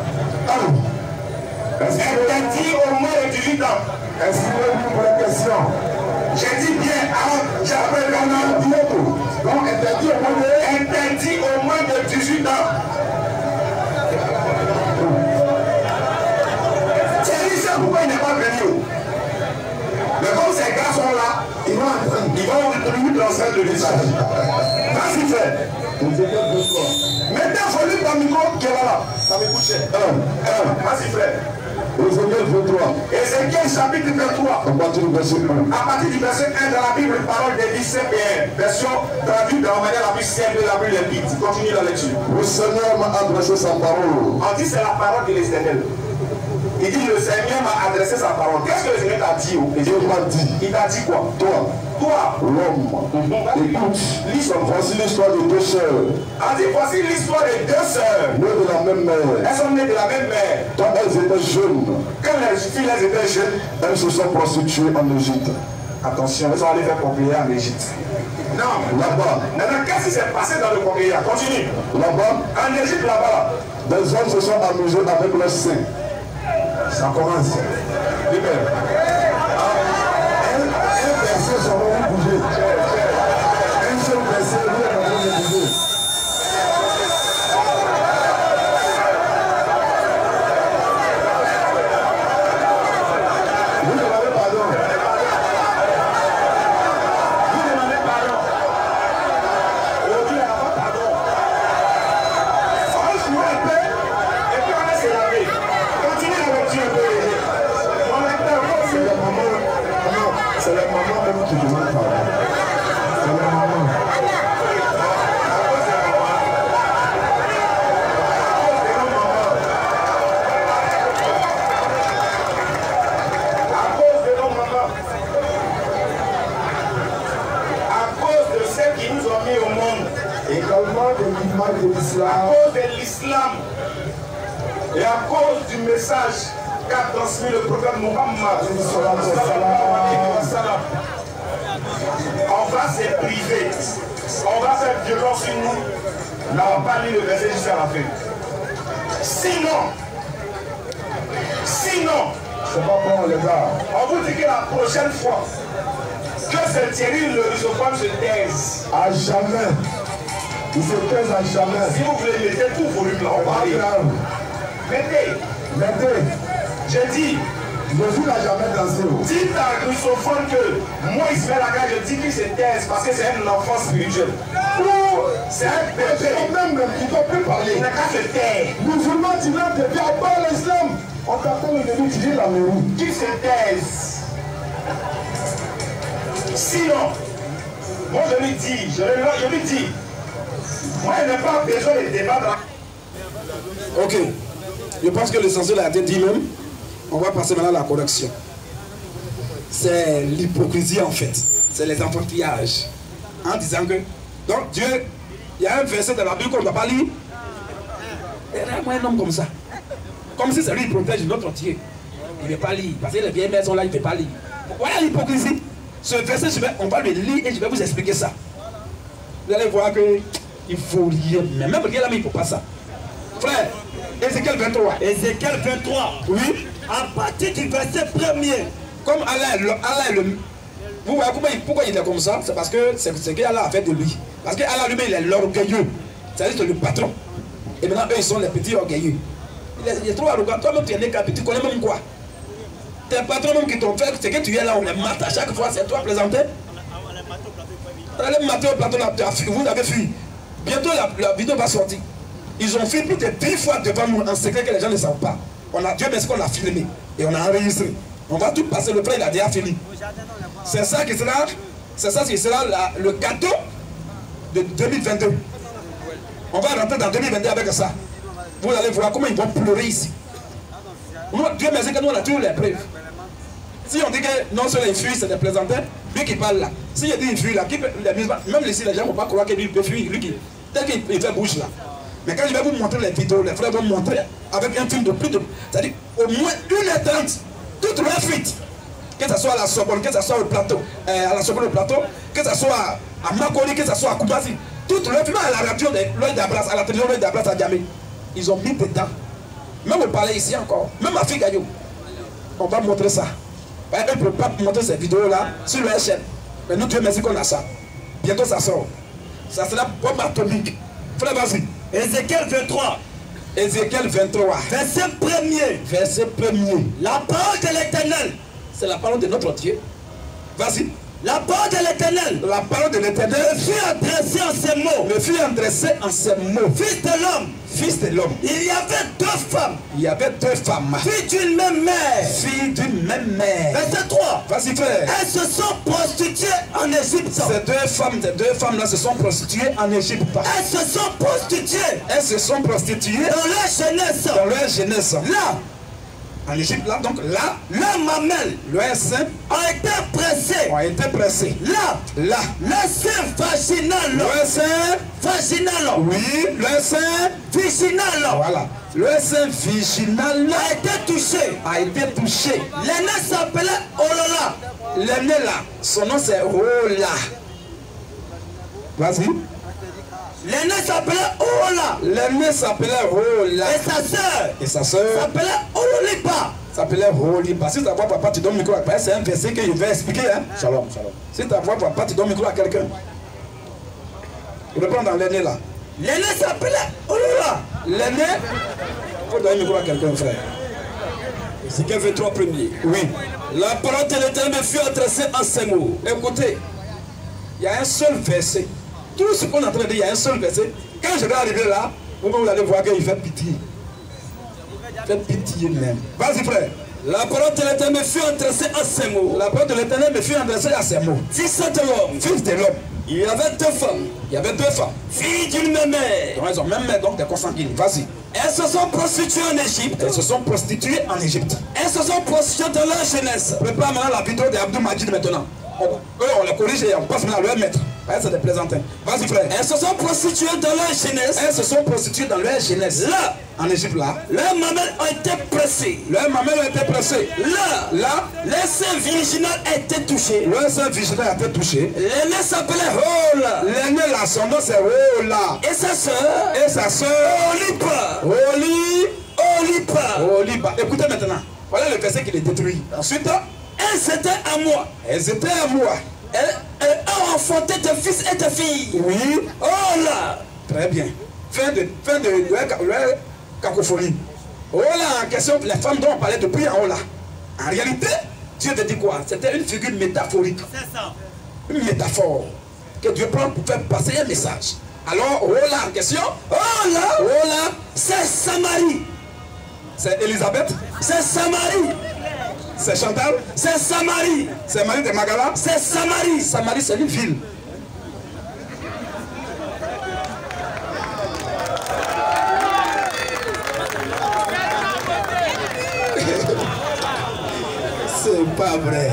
Interdit au moins de 18 ans. Excusez-moi pour la question. J'ai dit bien, j'appelle Ghana Dioto. Donc interdit au moins de 18 ans. C'est ça pourquoi il n'est pas venu. Mais comme ces gars sont là, ils vont transmettre le message. Vas-y, frère. Maintenant, il faut lui ton micro qui est là. Ça me couche. Vas-y, frère. Ézéchiel 23. Ézéchiel chapitre 23. À partir du verset 1. À partir du verset 1 dans la Bible, parole des 17 version traduite dans la manière la plus simple et la plus limpide. Continue la lecture. Le Seigneur m'a adressé sa parole. On dit c'est la parole de l'Éternel. Il dit le Seigneur m'a adressé sa parole. Qu'est-ce que le Seigneur t'a dit? Dieu m'a dit. Il t'a dit quoi? Toi, l'homme. Écoute, voici l'histoire de deux sœurs. On dit voici l'histoire de deux sœurs. Nées de la même mère. Elles sont nées de la même mère. Quand elles étaient jeunes. Quand les filles étaient jeunes, elles se sont prostituées en Égypte. Attention, elles sont allées faire coquillard en Égypte. Non, là-bas. Maintenant, qu'est-ce qui s'est passé dans le coquillard? Continue. Là-bas. En Égypte, là-bas. Des hommes se sont amusés avec leurs seins. Ça commence. Libère. Un verset, ça va vous bouger. Un seul verset, vous allez vous bouger. Vous demandez pardon. Vous demandez pardon. Aujourd'hui, il n'y a pas pardon. On joue un peu et puis on laisse se laver. Continue la lecture un peu. C'est la maman même qui demande pardon. C'est la maman. À cause de nos mamans. À cause de ceux qui nous ont mis au monde. Également de l'image de l'islam. À cause de l'islam. Et à cause du message qu'a transmis le prophète Mohammed, on va se priver, on va faire violence sur nous. Là, on va pas lire le verset jusqu'à la fin. Sinon, c'est pas bon les gars. On vous dit que la prochaine fois que ce Thierry le Rizophone se taise. À jamais. Il se taise à jamais. Si vous voulez mettez tout volume là, on va lire. Mettez. Mettez. J'ai dit, Jésus n'a jamais dansé. dites à Christophone que moi, Ismaël Aga, je dis qu'il se taise parce que c'est un enfant spirituel. Ou c'est un bébé. Même, il ne peut plus parler. Il n'a qu'à se taire. Musulman, tu n'as pas de à part l'islam. On t'appelle le début, tu dis la mairie. Qu'il se taise. Sinon, moi je lui dis, moi je n'ai pas besoin de débattre. Ok. Je pense que l'essentiel a été dit même. On va passer maintenant à la correction. C'est l'hypocrisie en fait. C'est les enfantillages. En disant que, donc Dieu, il y a un verset de la Bible qu'on ne doit pas lire. Et là, un homme comme ça. Comme si c'est lui qui protège notre Dieu. Il ne veut pas lire. Parce que les vieilles mères sont là, il ne veut pas lire. Voilà l'hypocrisie. Ce verset, on va le lire et je vais vous expliquer ça. Vous allez voir qu'il faut lire. Mais même là, mais il ne faut pas ça. Frère, Ézéchiel 23. Ézéchiel 23. Oui. À partir du verset 1er. Comme Allah est le... Vous voyez pourquoi il est comme ça? C'est parce que c'est ce qu'Allah a fait de lui. Parce qu'Allah lui-même, il est l'orgueilleux. C'est-à-dire le patron. Et maintenant, eux, ils sont les petits orgueilleux. Il est trop arrogant. Toi-même, tu es né qu'un petit, tu connais même quoi? Tes patrons même qui t'ont fait, c'est que tu es là, on les mate à chaque fois, c'est toi présenté. Les mater au plateau, vous avez fui. Bientôt, la vidéo va sortir. Ils ont fait plus de 10 fois devant nous en secret que les gens ne savent pas. Dieu merci qu'on a filmé et on a enregistré. On va tout passer, le frère il a déjà fini. C'est ça qui sera, le gâteau de 2022. On va rentrer dans 2022 avec ça. Vous allez voir comment ils vont pleurer ici. Nous, Dieu merci que nous on a toujours les preuves. Si on dit que non seulement il fuit, c'est des plaisantins, lui qui parle là. Si il dit il fuit là, même ici les gens ne vont pas croire que lui peut fuir, lui qui, tel qu'il fait bouche là. Mais quand je vais vous montrer les vidéos, les frères vont montrer avec un film de plus de... C'est-à-dire au moins 1h30, toute leur fuite. Que ce soit à la Sorbonne, que ce soit au plateau, à la Sorbonne au plateau, que ce soit à Makoni, que ce soit à Koubasi. Toute leur fuite, à la radio de Lloyd Dabras, à la télévision Lloyd Dabras à Djamé. Ils ont mis dedans. Même au palais ici encore, même à Figayo. On va montrer ça. Eux ne peuvent pas montrer ces vidéos-là sur leur chaîne. Mais nous, Dieu merci qu'on a ça. Bientôt ça sort. Ça sera bombe atomique. Frère, vas-y. Ézéchiel 23. Ézéchiel 23. Verset 1er. Verset 1er. La parole de l'Éternel. C'est la parole de notre Dieu. Vas-y. La parole de l'Éternel. La parole de l'Éternel me fut adressée en ces mots. Me fut adressée en ces mots. Fils de l'homme. Fils de l'homme. Il y avait 2 femmes. Il y avait 2 femmes. Filles d'une même mère. Filles d'une même mère. Verset 3. Vas-y frère. Elles se sont prostituées en Égypte. Ces deux femmes là se sont prostituées en Égypte. Elles se sont prostituées. Elles se sont prostituées dans leur jeunesse. Dans leur jeunesse. Là. En Égypte, là, donc là, leurs mamelles, leurs seins ont été pressés. Là, leurs seins vaginales. Leurs seins vaginales. Oui, leurs seins vaginales. Voilà. Leur sein vaginal a été touché. L'aîné s'appelait Olola. L'aîné là, son nom c'est Ola. Vas-y. L'aîné s'appelait Ola. L'aîné s'appelait Ola. Et sa sœur s'appelait Ololipa. S'appelait Ololipa. Si ta voix papa, tu donnes le micro à quelqu'un. C'est un verset que je vais expliquer. Hein? Shalom, shalom. Si ta voix papa, tu donnes le micro à quelqu'un. Reprends dans l'aîné là. L'aîné s'appelait Olola. L'aîné, il faut donner le micro à quelqu'un, frère. C'est qu'un 23 premier. Oui. La parole de l'Éternel me fut adressée en ces mots. Écoutez, il y a un seul verset. Tout ce qu'on est en train de dire, il y a un seul verset. Quand je vais arriver là, vous allez voir qu'il fait pitié. Il fait pitié même. Vas-y frère. La parole de l'Éternel me fut adressée à ces mots. La parole de l'Éternel me fut adressée à ces mots. Fils de l'homme. Fils de l'homme. Il y avait 2 femmes. Il y avait 2 femmes. Filles d'une même mère. Donc elles ont même mère, donc des consanguines. Vas-y. Elles se sont prostituées en Égypte. Elles se sont prostituées en Égypte. Elles se sont prostituées dans leur jeunesse. Prépare maintenant la vidéo d'Abdou Majid maintenant. On les corrige et on passe maintenant à leur maître. C'est des plaisantins. Vas-y frère. Elles se sont prostituées dans leur jeunesse. Elles se sont prostituées dans leur jeunesse. Là, en Égypte là. Leurs mamelles ont été pressées. Leurs mamelles ont été pressées. Là, les seins virginales étaient touchés. Leurs seins virginales étaient touchés. L'aîné s'appelait Ola. L'aîné là, son nom c'est Ola. Et sa sœur. Olipa. Olipa. Écoutez maintenant. Voilà le verset qui les détruit. Ensuite, elles étaient à moi. Elles étaient à moi. Elles ont enfanté tes fils et tes filles. Oui. Oh là. Très bien. Fin de leur cacophonie. Oh là, en question, les femmes dont on parlait depuis en haut là. En réalité, Dieu te dit quoi? C'était une figure métaphorique. C'est ça. Une métaphore que Dieu prend pour faire passer un message. Alors, oh là, en question, oh là, c'est Samarie. C'est Elisabeth, C'est Samarie. c'est Chantal, C'est Samarie. c'est Marie de Magala. C'est Samarie. Samarie, c'est une ville. C'est pas vrai.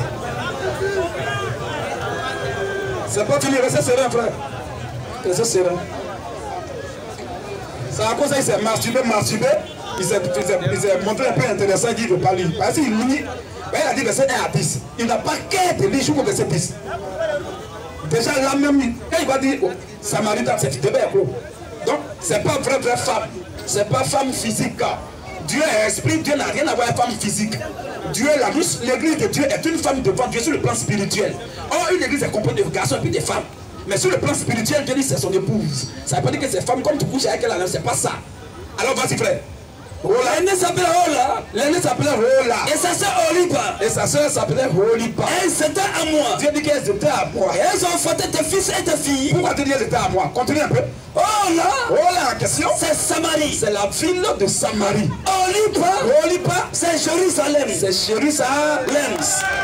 C'est pas fini, restez serein, frère. Restez serein. C'est à cause ça, il s'est masturbé. Il s'est montré un peu intéressant, il dit de pas lire. Parce qu'il lit, il a dit verset 1 à 10. Il n'a pas qu'à te lire jusqu'au verset 10. Déjà là même, quand il va dire oh, Samaritain, c'est de clos. Donc, c'est pas vraie femme. C'est pas femme physique. Dieu est esprit, Dieu n'a rien à voir avec femme physique. Dieu, l'église de Dieu est une femme devant Dieu sur le plan spirituel. Or, une église est composée de garçons et puis des femmes. Mais sur le plan spirituel, Dieu dit c'est son épouse. Ça veut pas dire que c'est femme comme tu couches avec elle, c'est pas ça. Alors vas-y frère. L'aîné s'appelait Ola. L'aîné s'appelait Rola. Et sa soeur Olipa. Et sa soeur s'appelait Rolipa. Elles étaient à moi. Dieu dit qu'elles étaient à moi. Et elles ont enfanté tes fils et tes filles. Pourquoi tu dis qu'elles étaient à moi? Continue un peu. Ola. Rola en question. C'est Samarie. C'est la ville de Samarie. Olipa, c'est Jérusalem. C'est Jérusalem.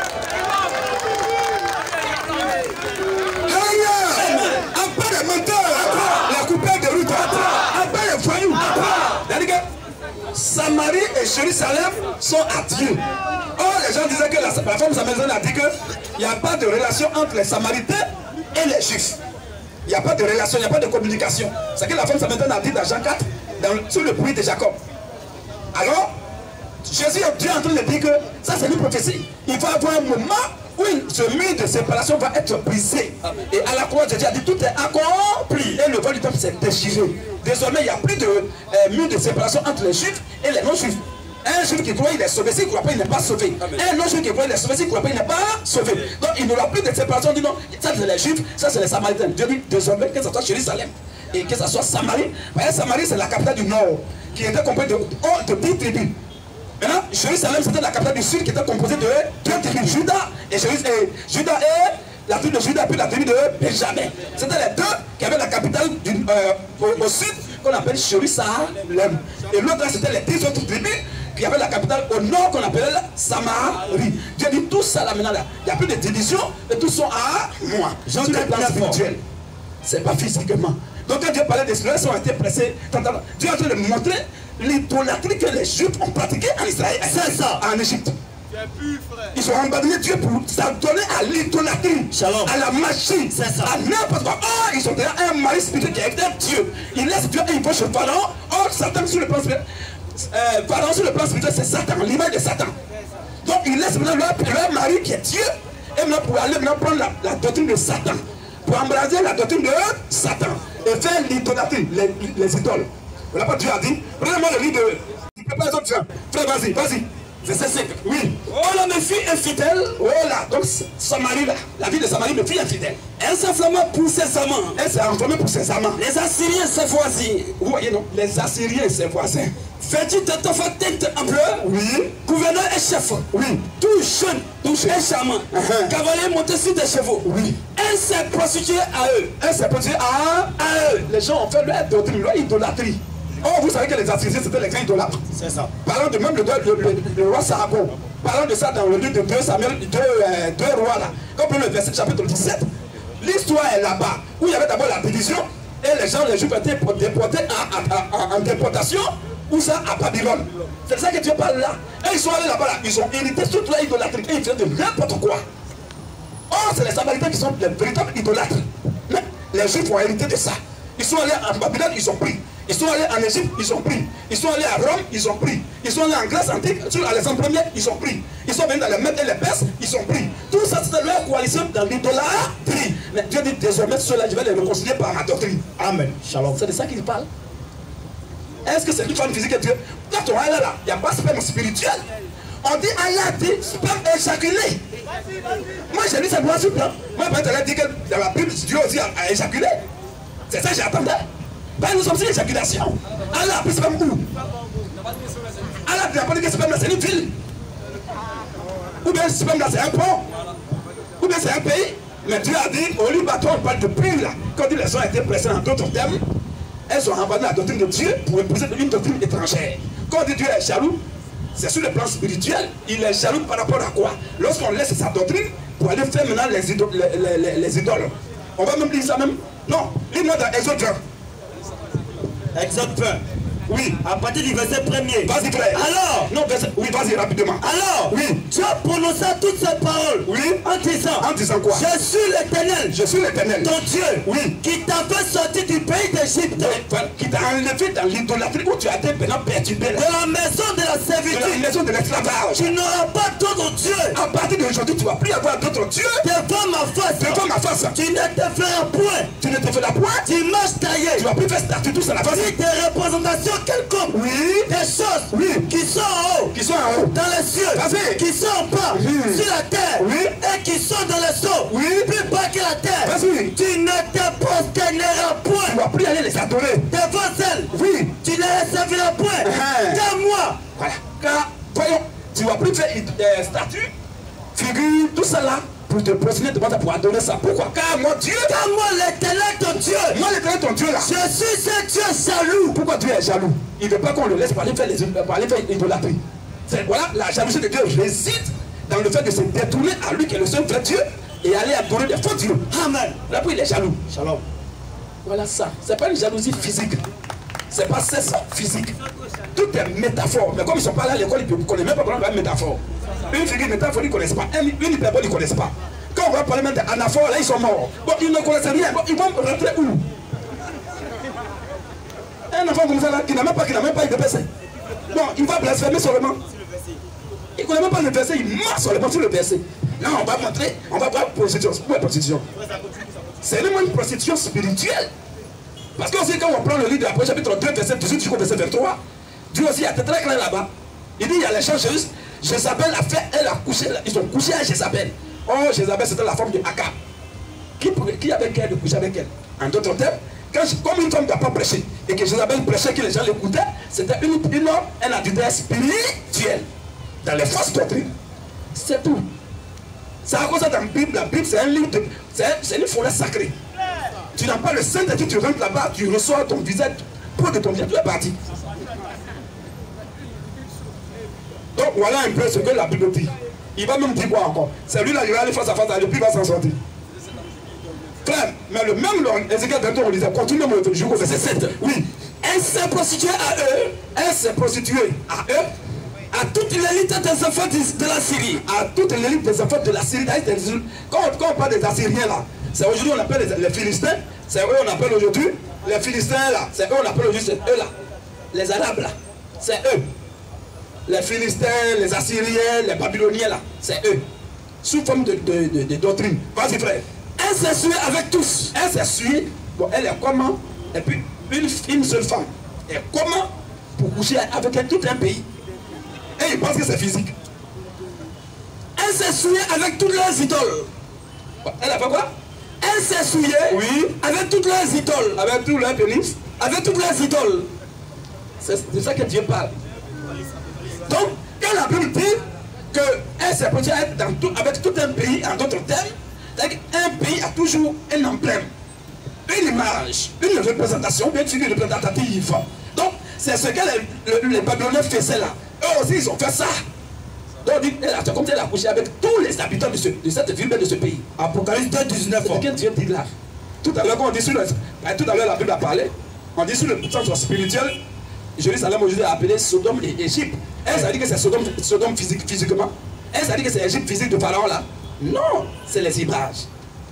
Après les menteurs, les coupeurs de route, après les voyous. C'est-à-dire que Samarie et Jérusalem sont à Dieu. Or, les gens disaient que la femme samaritaine a dit qu'il n'y a pas de relation entre les Samaritains et les Juifs. Il n'y a pas de relation, il n'y a pas de communication. C'est que la femme samaritaine a dit dans Jean 4, sur le puits de Jacob. Alors, Jésus Dieu est en train de dire que ça c'est une prophétie. Il va y avoir un moment où ce mur de séparation va être brisé. Et à la croix, Jésus a dit tout est accompli. Et le vol du temple s'est déchiré. Désormais, il n'y a plus de mur de séparation entre les juifs et les non-juifs. Un juif qui croit, il est sauvé. S'il ne croit pas, il n'est pas sauvé. Un non-juif qui croit, il est sauvé. S'il ne croit pas, il n'est pas sauvé. Donc, il n'y aura plus de séparation. On dit non, ça c'est les juifs, ça c'est les samaritains. Dieu dit désormais que ça soit Jérusalem et que ça soit Samarie. Parce que Samarie, c'est la capitale du nord qui était composée de 10 tribus. Maintenant, Jérusalem, c'était la capitale du sud qui était composée de 2 tribus, Juda et la tribu de Juda, puis la tribu de Benjamin. C'était les deux qui avaient la capitale au sud, qu'on appelle Jérusalem. Et l'autre, c'était les 10 autres tribus qui avaient la capitale au nord, qu'on appelle Samarie. Dieu dit tout ça là maintenant, là. Il n'y a plus de division, et tous sont à moi. Sur le plan spirituel. C'est pas physiquement. Donc quand Dieu parlait des Israéliens, ils ont été pressés. Dieu est en train de montrer l'idolâtrie que les Juifs ont pratiquée en Israël. C'est ça, en Égypte. Ils ont abandonné Dieu pour s'adonner à l'idolâtrie, à la magie, à n'importe quoi. Or, ils ont déjà un mari spirituel qui est un Dieu. Ils laissent Dieu et ils vont chez Pharaon. Or, Satan sur le plan spirituel, Pharaon sur le plan spirituel, c'est Satan, l'image de Satan. Donc, ils laissent maintenant leur mari qui est Dieu, et maintenant pour aller maintenant prendre la doctrine de Satan, pour embraser la doctrine de Satan et faire l'idolâtrie, les idoles. Voilà pas Dieu a dit. Prenez-moi le livre de. Il peut pas les autres gens. Frère, vas-y. C'est 5. Oui. Oh là, mes filles infidèles. Oh là, donc Samarie là. La ville de Samarie, mes filles infidèles. Elle s'enflamme pour ses amants. Elle s'est enflammée pour ses amants. Les Assyriens, ses voisins. Vous voyez, non? Les Assyriens, ses voisins. Vêtu de tête en bleu. Oui. Gouverneur et chef. Oui. Tout jeune. Et charmant. Cavalier monté sur des chevaux. Oui. Elle s'est prostituée à eux. Elle s'est prostituée à eux. Les gens ont fait leur doctrine, leur idolâtrie. Oh, vous savez que les Assyriens, c'était les grands idolâtres. C'est ça. Parlant de même le roi Sargon. Parlant de ça dans le livre de 2 Samuel, 2 rois là. Quand on prend le verset chapitre 17, l'histoire est là-bas. Où il y avait d'abord la division. Et les gens, les Juifs étaient déportés en déportation. Où ça? À Babylone. C'est ça que Dieu parle là. Et ils sont allés là-bas là. Ils ont hérité toute la idolâtrie. Et ils faisaient de n'importe quoi. Or, c'est les Samaritains qui sont les véritables idolâtres. Mais les Juifs ont hérité de ça. Ils sont allés à Babylone, ils ont pris. Ils sont allés en Égypte, ils ont pris. Ils sont allés à Rome, ils ont pris. Ils sont allés en Grèce antique, sur Alexandre Ier, ils ont pris. Ils sont venus dans les Mèdes et les Perses, ils ont pris. Tout ça, c'était leur coalition dans l'idolâtrie. Mais Dieu dit désormais, ceux-là, je vais les réconcilier par ma doctrine. Amen. Shalom. C'est de ça qu'il parle. Est-ce que c'est une femme physique que Dieu? Quand on est là, il n'y a pas de sperme spirituel. On dit Allah dit sperme éjaculé. Moi, j'ai lu cette loi sur plan. Moi, quand elle a dit que dans la Bible, Dieu aussi a éjaculé. C'est ça que j'attendais. Ben, nous sommes sur l'éjaculation. Allah a pris sperme où? Allah n'a pas dit que sperme là c'est une ville. Ou bien sperme là c'est un pont. Ou bien c'est un pays. Mais Dieu a dit, au Liban, on parle de pays là. Quand les gens étaient pressés en d'autres termes, elles ont abandonné la doctrine de Dieu pour épouser une doctrine étrangère. Quand Dieu est jaloux, c'est sur le plan spirituel. Il est jaloux par rapport à quoi? Lorsqu'on laisse sa doctrine pour aller faire maintenant les idoles. On va même dire ça même. Non, lis-moi dans Exode 20. Exode 20. Oui. À partir du verset 1er. Vas-y frère. Alors. Non, verset. Oui, vas-y rapidement. Alors. Oui. Tu as prononcé toutes ces paroles. Oui. En disant. En disant quoi? Je suis l'Éternel. Je suis l'Éternel. Ton Dieu. Oui. Qui t'a fait sortir du pays d'Égypte. Qui t'a enlevé dans l'idolâtrie où tu as été maintenant perturbé. De la maison de la servitude. De la maison de l'esclavage. Tu n'auras pas d'autre Dieu. À partir d'aujourd'hui, tu ne vas plus avoir d'autres dieux. Devant ma face. Devant ma face. Tu ne te feras point. Tu ne te feras point. Tu marches taillé. Tu vas plus faire statue tout ça la face. Si des représentations quelconques. Oui. Des choses. Oui. Qui sont en haut. Qui sont en haut. Dans les cieux. Vas-y. Qui sont en bas. Oui. Sur la terre. Oui. Et qui sont dans les seaux. Oui. Plus bas que la terre. Vas-y. Tu ne te prosterneras Tu ne point. vas plus aller les adorer. Devant elles. Oui. Tu ne les serviras point. Car moi. Voilà. Car, voyons, tu ne vas plus faire statue, figure, tout ça là, pour te prosterner devant toi pour adorer ça. Pourquoi? Car moi, Dieu. Car moi, l'Éternel ton Dieu. Moi, l'Éternel ton Dieu là. Je suis un Dieu jaloux. Pourquoi Dieu est jaloux? Il ne veut pas qu'on le laisse pour aller faire l'idolâtrie. Voilà, la jalousie de Dieu réside dans le fait de se détourner à lui qui est le seul vrai Dieu et aller adorer des faux dieux. Amen. Là, puis il est jaloux. Shalom. Voilà ça. Ce n'est pas une jalousie physique. Ce n'est pas cesse physique. Tout est métaphore. Mais comme ils ne sont pas là à l'école, ils ne connaissent même pas comment on va métaphore. Une figure métaphore, ils ne connaissent pas. Une hyperbole, ils ne connaissent pas. Quand on va parler même d'anaphore, là, ils sont morts. Bon, ils ne connaissent rien. Bon, ils vont rentrer où? Un enfant comme ça, là, qui n'a même pas eu de verset. Bon, il va blasphémer seulement. Il ne connaît même pas le verset, il marche seulement sur le verset. Là, on va montrer, on va voir prostitution. Où est prostitution? C'est même une prostitution spirituelle. Parce que aussi, quand on prend le livre de l'Apocalypse, chapitre 2, verset 18 jusqu'au verset 23, Dieu aussi a été très clair là-bas. Il dit il y a les chanteuses, Jézabel a fait, elle a couché, ils ont couché à Jézabel. Oh, Jézabel, c'était la femme de Akab. Qui avait qu'elle de coucher avec elle? En d'autres termes, comme une femme n'a pas prêché, et que Jézabel prêchait, que les gens l'écoutaient, c'était un adultère spirituel. Dans les fausses doctrines. C'est tout. C'est à cause de la Bible. La Bible, c'est un livre, c'est une forêt sacrée. Tu n'as pas le Saint-Esprit, tu rentres là-bas, tu reçois ton visage, pour de ton visage, tu es parti. Donc voilà un peu ce que la Bible dit. Il va même dire quoi encore? C'est lui là, il va aller face à face à lui, puis il va s'en sortir. Frère, mais le même Ézéchiel 23, on disait, continue mon jour au verset 7. Oui. Elle s'est prostituée à eux. Elle s'est prostituée à eux. À toute l'élite des enfants de la Syrie. À toute l'élite des enfants de la Syrie. Quand on parle des Assyriens là, c'est aujourd'hui on appelle les Philistins. C'est eux on appelle aujourd'hui les Philistins là. C'est eux on appelle aujourd'hui, c'est eux là. Les Arabes là. C'est eux. Les Philistins, les Assyriens, les Babyloniens là. C'est eux. Sous forme de doctrine. Vas-y frère. Elle s'est suée avec tous. Elle s'est suée. Bon, elle est comment? Et puis une seule femme. Et comment? Pour coucher avec tout un pays. Et ils pensent que c'est physique. Elle s'est souillée avec toutes leurs idoles. Elle a fait quoi? Elle s'est souillée, oui, avec toutes leurs idoles. Avec tous leurs pénis. Avec toutes leurs idoles. C'est de ça que Dieu parle. Donc, quand la Bible dit qu'elle s'est produite avec tout un pays, en d'autres termes, c'est-à-dire qu'un pays a toujours un emblème, une image, une représentation, une figure représentative. Donc, c'est ce que les Babyloniens faisaient là. Eux aussi, ils ont fait ça. Donc, c'est comme si elle a couché avec tous les habitants de cette ville, de ce pays. Apocalypse 2, 19. C'est ce que Dieu dit là. Tout à l'heure, quand on dit sur tout à l'heure, la Bible a parlé, on dit sur le sens spirituel, Jérusalem aujourd'hui est appelé Sodome et Égypte. Est-ce ça dit que c'est Sodome physiquement? Est-ce ça dit que c'est Égypte physique de Pharaon là? Non, c'est les images.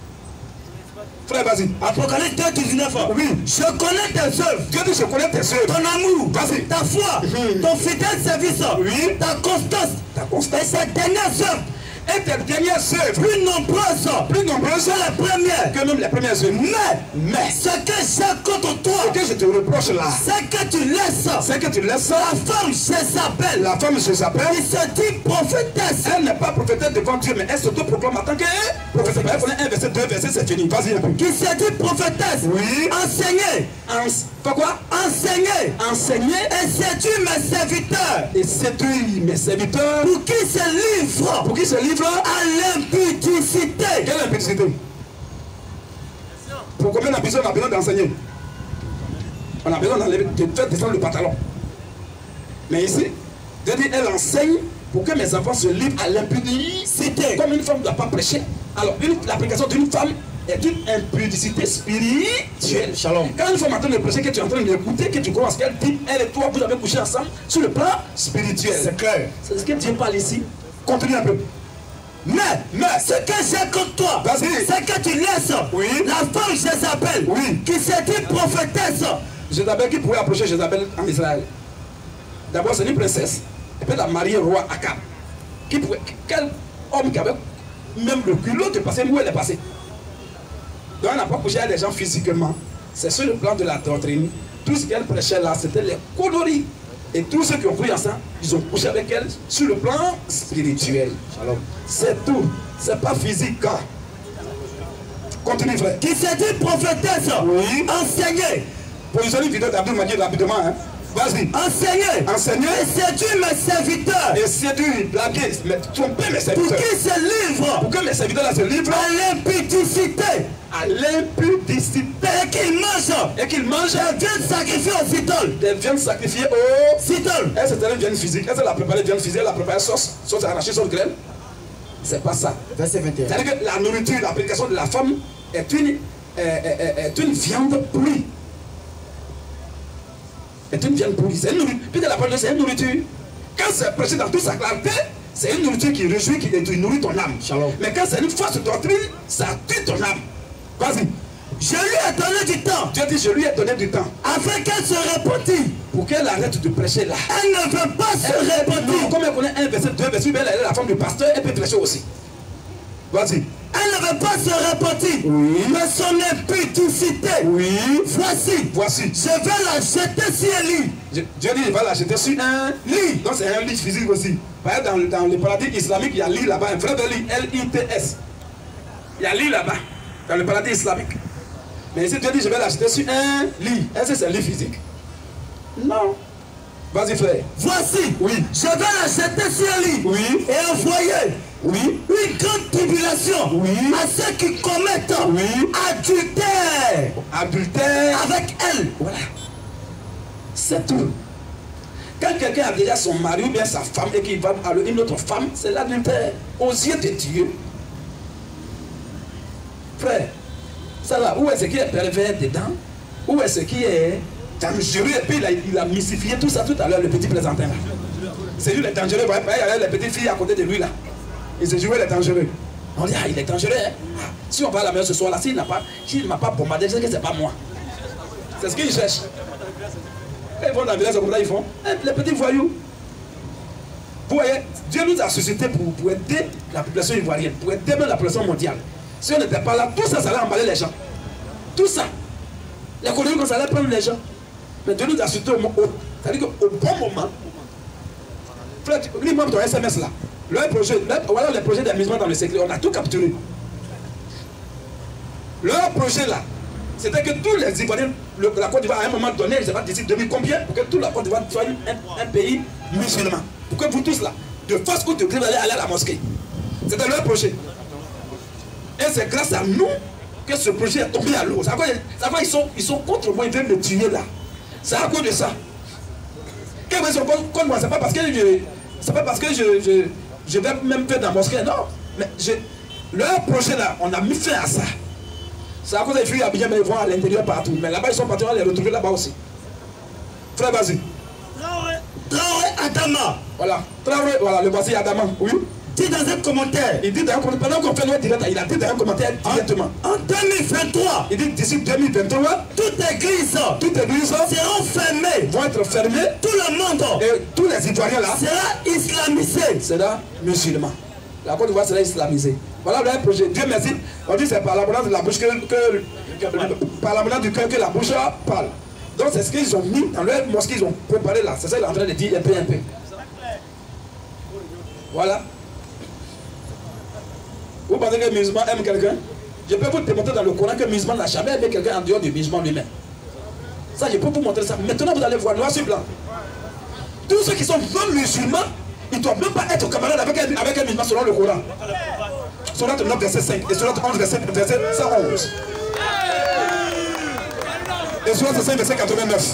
Frère, vas-y. Apocalypse 2, 19. Oui. Je connais tes œuvres. Dieu dit, je connais tes œuvres. Ton amour. Vas-y. Ta foi. Ton fidèle service. Oui. Ta constance. Et ces dernières œuvres. Et tes dernières œuvres. Plus nombreuses. Plus nombreuses. Que les premières. Que même les premières œuvres. Mais. Ce que j'ai contre toi. Ce que je te reproche là. C'est que tu laisses. C'est que tu laisses. La femme Jézabel. La femme Jézabel. Il se dit prophétesse. Elle n'est pas prophétesse devant Dieu, mais elle s'auto-proclame en tant que prophétesse. Elle connaît un verset, deux versets, c'est fini. Vas-y un peu. Qui se dit prophétesse. Oui. Enseignée Fais quoi? Enseigner. Enseigner Et séduire mes serviteurs. et séduire mes serviteurs. Pour qu'ils se livrent. Pour qu'ils se livrent À l'impudicité. Quelle impudicité? Pour combien on a besoin d'enseigner? On a besoin de faire descendre le pantalon. Mais ici, Dieu dit, elle enseigne pour que mes enfants se livrent à l'impudicité. Comme une femme ne doit pas prêcher. Alors, l'application d'une femme est une impudicité spirituelle. Shalom. Quand une femme est en train de prêcher, que tu es en train d'écouter, que tu crois ce qu'elle dit, elle et toi, vous avez couché ensemble sur le plan spirituel. C'est clair. C'est ce que Dieu parle ici. Continue un peu. Mais ce que j'ai contre toi, Vas-y. c'est que tu laisses Oui. la femme Jézabel, Oui. qui s'est dit prophétesse. Jézabel, qui pourrait approcher Jézabel en Israël? D'abord, c'est une princesse. Elle peut la marier au roi Akab. Quel homme qui avait même le culot de passer où elle est passée? Donc, elle n'a pas couché avec des gens physiquement. C'est sur le plan de la doctrine. Tout ce qu'elle prêchait là, c'était les conneries. Et tous ceux qui ont pris ensemble, ils ont couché avec elle sur le plan spirituel. C'est tout. C'est pas physique. Continue, frère. Qui s'est dit prophétesse. Oui. Enseigner. Positionne une vidéo d'Abdul Majid rapidement. Hein. Vas-y. Enseigner. Enseigner. Et séduire mes serviteurs. Et séduire, blaguer, mais tromper mes Pour serviteurs. qu'ils se livrent Pour que mes serviteurs là se livrent à l'impudicité. à l'impudicité. Et qu'ils mangent. Et qu'ils mangent Des viandes sacrifiées au citol. des viandes sacrifiées au... Citol. Elle, c'était une viande physique. Elle a préparé viande physique, elle a préparé sauce arrachée, sauce graine. C'est pas ça. Verset 21. C'est-à-dire que la nourriture, l'application de la femme est une viande pourrie. Est une viande pourrie. C'est une nourriture. Puis de la parole, c'est une nourriture. Quand c'est prêché dans toute sa clarté, c'est une nourriture qui réjouit, qui nourrit ton âme. Shalom. Mais quand c'est une fausse doctrine, ça tue ton âme. Vas-y. Je lui ai donné du temps. Dieu dit, je lui ai donné du temps. Afin qu'elle se répandit. Pour qu'elle arrête de prêcher là. Elle ne veut pas se Non, répandre. comme elle connaît un verset, deux versets, elle est la femme du pasteur, elle peut prêcher aussi. Vas-y. Elle ne veut pas se répandre. Oui. Mais son impudicité. Oui. Voici. Voici. Je vais la jeter sur un lit. Dieu dit, il va l'acheter sur un lit. Donc c'est un lit physique aussi. Par exemple, dans le paradis islamique, il y a un lit là-bas, un vrai lit, L-I-T-S. Il y a un lit là-bas, dans le paradis islamique. Mais ici, Dieu dit, je vais l'acheter sur un lit. Est-ce que c'est un lit physique? Non. Vas-y, frère. Voici. Oui. Je vais la jeter sur un lit. Oui. Et envoyer. Oui. Une grande tribulation. Oui. À ceux qui commettent. Oui. Adultère. Adultère. Avec elle. Voilà. C'est tout. Quand quelqu'un a déjà son mari ou bien sa femme et qu'il va avec une autre femme, c'est l'adultère. Aux yeux de Dieu. Frère, ça là, où est-ce qui est pervers dedans? Où est-ce qui est dangereux? Et puis il a mystifié tout ça tout à l'heure, le petit plaisantin là. C'est lui le dangereux. Il y avait les petites filles à côté de lui là. Il se jouait les dangereux. On dit, ah, il est dangereux. Hein? Ah, si on va à la maison ce soir là, s'il ne m'a pas bombardé, je sais que c'est pas moi. C'est ce qu'il cherche. Quand ils vont dans la village, comme là, ils font les petits voyous. Vous voyez, Dieu nous a suscité pour aider la population ivoirienne, pour aider même la population mondiale. Si on n'était pas là, tout ça, ça allait emballer les gens. Tout ça. Les colonies, ça allait prendre les gens. Mais Dieu nous a suscité c'est-à-dire qu'au bon moment, frère, lis-moi ton SMS là. Voilà les projets d'amusement dans le secret, on a tout capturé. Leur projet là, c'était que tous les Ivoiriens, la Côte d'Ivoire à un moment donné, je ne sais pas d'ici 2000 combien, pour que toute la Côte d'Ivoire soit un pays musulman. Pour que vous tous là, de force ou de gré, allez à la mosquée. C'était leur projet. Et c'est grâce à nous que ce projet est tombé à l'eau. C'est à quoi ils sont contre moi, ils veulent me tuer là. C'est à cause de ça. Quand ils sont contre moi, c'est pas parce que je vais même faire dans la mosquée, non. Mais leur projet là, on a mis fin à ça. C'est à cause des filles habillées, mais ils vont à l'intérieur partout. Mais là-bas, ils sont partis, on va les retrouver là-bas aussi. Frère, vas-y. Traoré Adama. Voilà. Traoré, voilà, le voici Adama. Oui. Dit dans un commentaire. Il dit dans un commentaire, pendant qu'on fait notre direct, il a dit dans un commentaire directement. En 2023. Il dit d'ici 2023, toute église seront fermées. Vont être fermées. Tout le monde. Et tous les Ivoiriens là sera islamisé. Sera musulman. La Côte d'Ivoire sera islamisée. Voilà le projet. Dieu merci. On dit c'est par l'abondance de la bouche par l'abondance du cœur que la bouche parle. Donc c'est ce qu'ils ont mis dans leur mosquée, ils ont préparé là. C'est ça qu'il est en train de dire un peu. Voilà. Vous pensez que le musulman aime quelqu'un? Je peux vous démontrer dans le Coran que le musulman n'a jamais aimé quelqu'un en dehors du musulman lui-même. Ça, je peux vous montrer ça. Maintenant, vous allez voir noir sur blanc. Tous ceux qui sont non musulmans, ils ne doivent même pas être camarades avec un musulman selon le Coran. Surat 9, verset 5 et Surat 11, verset 111. Et Surat 5, verset 89.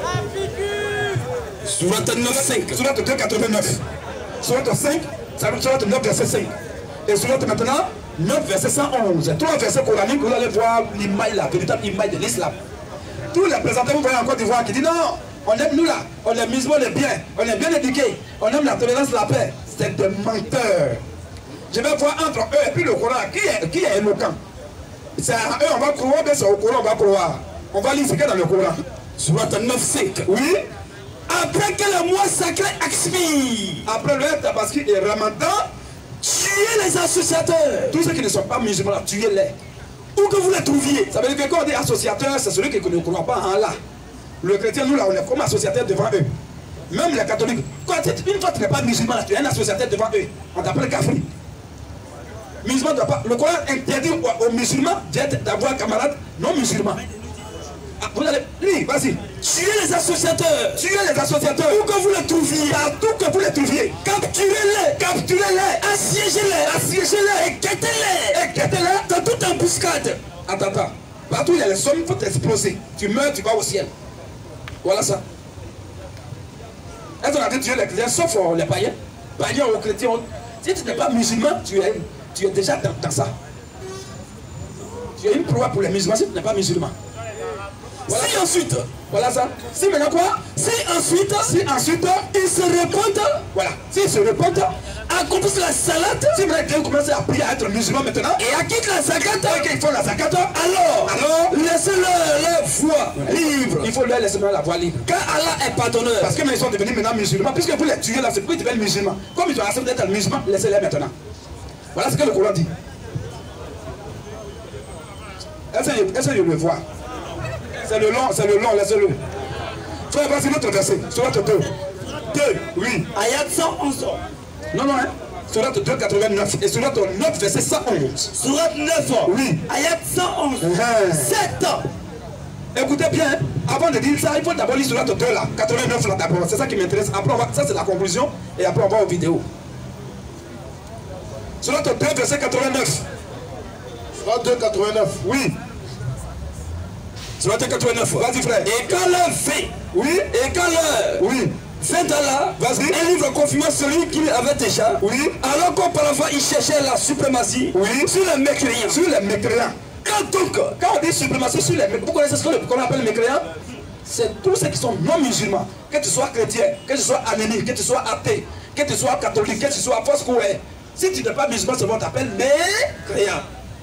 Surat 9, 5. Surat 2, 89. Surat 5, Surat 9, verset 5. Et Surat maintenant 9, verset 111. Trois versets coraniques, vous allez voir l'image, la véritable image de l'islam. Tous les représentants, vous voyez en Côte d'Ivoire qui disent non, on aime nous là, on est musulmans, on est bien éduqués, on aime la tolérance, la paix. C'est des menteurs. Je vais voir entre eux et puis le Coran, qui est éloquent. C'est à eux, on va croire, mais c'est au Coran, on va croire. On va lire ce qu'il y a dans le Coran. Surat 9, 5. Oui. Après que le mois sacré expire, Après le Tabaski et Ramadan, tuez les associateurs. tous ceux qui ne sont pas musulmans, tuez-les. Où que vous les trouviez. Ça veut dire que quand on dit associateur, c'est celui qui ne croit pas en Allah. Le chrétien, nous là, on est comme associateur devant eux. Même les catholiques. Une fois que tu n'es pas musulman, tu es un associateur devant eux. On t'appelle kafri. Musulman ne doit pas. Le Coran interdit aux musulmans d'avoir camarades non musulmans. Ah, vous allez lire, vas-y. Tuez les associateurs. Tuez les associateurs. Où que vous les trouviez. Partout que vous les trouviez. Capturez-les. Capturez-les. Assiégez-les. Assiégez-les. Et guettez-les. Et guettez-les. Dans toute embuscade. Attends. Partout où il y a les sommes, il faut t'exploser. Tu meurs, tu vas au ciel. Voilà ça. Est-ce qu'on a dit tuer les chrétiens, sauf les païens. Païens ou chrétiens. Si tu n'es pas musulman, tu es déjà dans ça. Tu es une proie pour les musulmans si tu n'es pas musulman. Voilà. Si ensuite, voilà ça. Si maintenant quoi? si ensuite, ils se répandent, voilà. S'ils se répandent, accomplissent la salade, si maintenant ils commencent à prier à être musulmans maintenant, et acquittent la zakat, et qu'ils font la zakat, alors laissez-leur voie libre. il faut leur laisser la voie libre. Car Allah est pardonneur. Parce que ils sont devenus maintenant musulmans, puisque vous les tuez là, c'est pourquoi ils deviennent musulmans. Comme ils ont accepté d'être musulmans, laissez-les maintenant. Voilà ce que le Coran dit. Est-ce que je le vois? C'est le long, laissez-le. Frère, vas-y, notre verset. Surat 2. 2, oui. Ayat 111. Non, hein. Surat 2, 89. Et Surat 9, verset 111. Surat 9. Oui. Ayat 111. 7. Écoutez bien, hein. Avant de dire ça, il faut d'abord lire Surat 2 là. 89 là d'abord. C'est ça qui m'intéresse. Après, ça c'est la conclusion. Et après, on va aux vidéos. Surat 2, verset 89. Surat 2, 89. Oui. Surat 89. Vas-y, frère. Et quand l'heure fait, Oui. et quand l'heure Oui. fait d'Allah, Vas-y. un livre confirmant celui qu'il avait déjà, Oui. alors qu'auparavant il cherchait la suprématie Oui. sur les mécréants. Sur les mécréants. Quand on dit suprématie sur les mécréants, vous connaissez ce qu'on appelle mécréants? C'est tous ceux qui sont non musulmans. Que tu sois chrétien, que tu sois anémique, que tu sois athée, que tu sois catholique, que tu sois fausse couée. Si tu n'es pas musulman, c'est bon, t'appelles mécréant.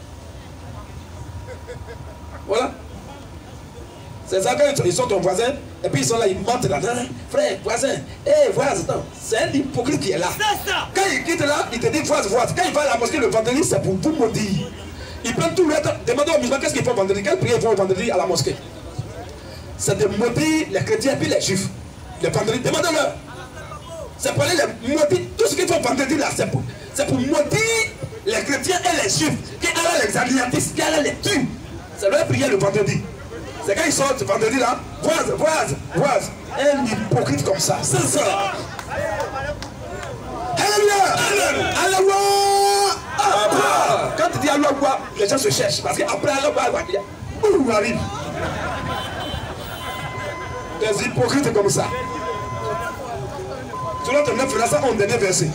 Voilà. C'est ça quand ils sont ton voisin, et puis ils sont là, ils mentent là. Frère, voisin, voisin, c'est un hypocrite qui est là. Quand il quitte là, il te dit voisin. Quand il va à la mosquée le vendredi, c'est pour vous maudire. Ils prennent tout le temps. Demandez aux musulmans qu'est-ce qu'ils font vendredi, quelle prière ils font le vendredi à la mosquée. C'est de maudire les chrétiens et puis les juifs. Le vendredi, demandez-leur. C'est pour aller les maudire. Tout ce qu'ils font vendredi là, c'est pour maudire les chrétiens et les juifs. Allah les anéantisse, qu'Allah les tue. C'est leur prière le vendredi. C'est quand ils sortent ce vendredi là, voise, un hypocrite comme ça. C'est ça. Alléluia. Alléluia. Quand tu dis Alléluia, les gens se cherchent. Parce qu'après Alléluia, où arrive? Des hypocrites comme ça. Sur notre 9, là, ça, on dernier verset.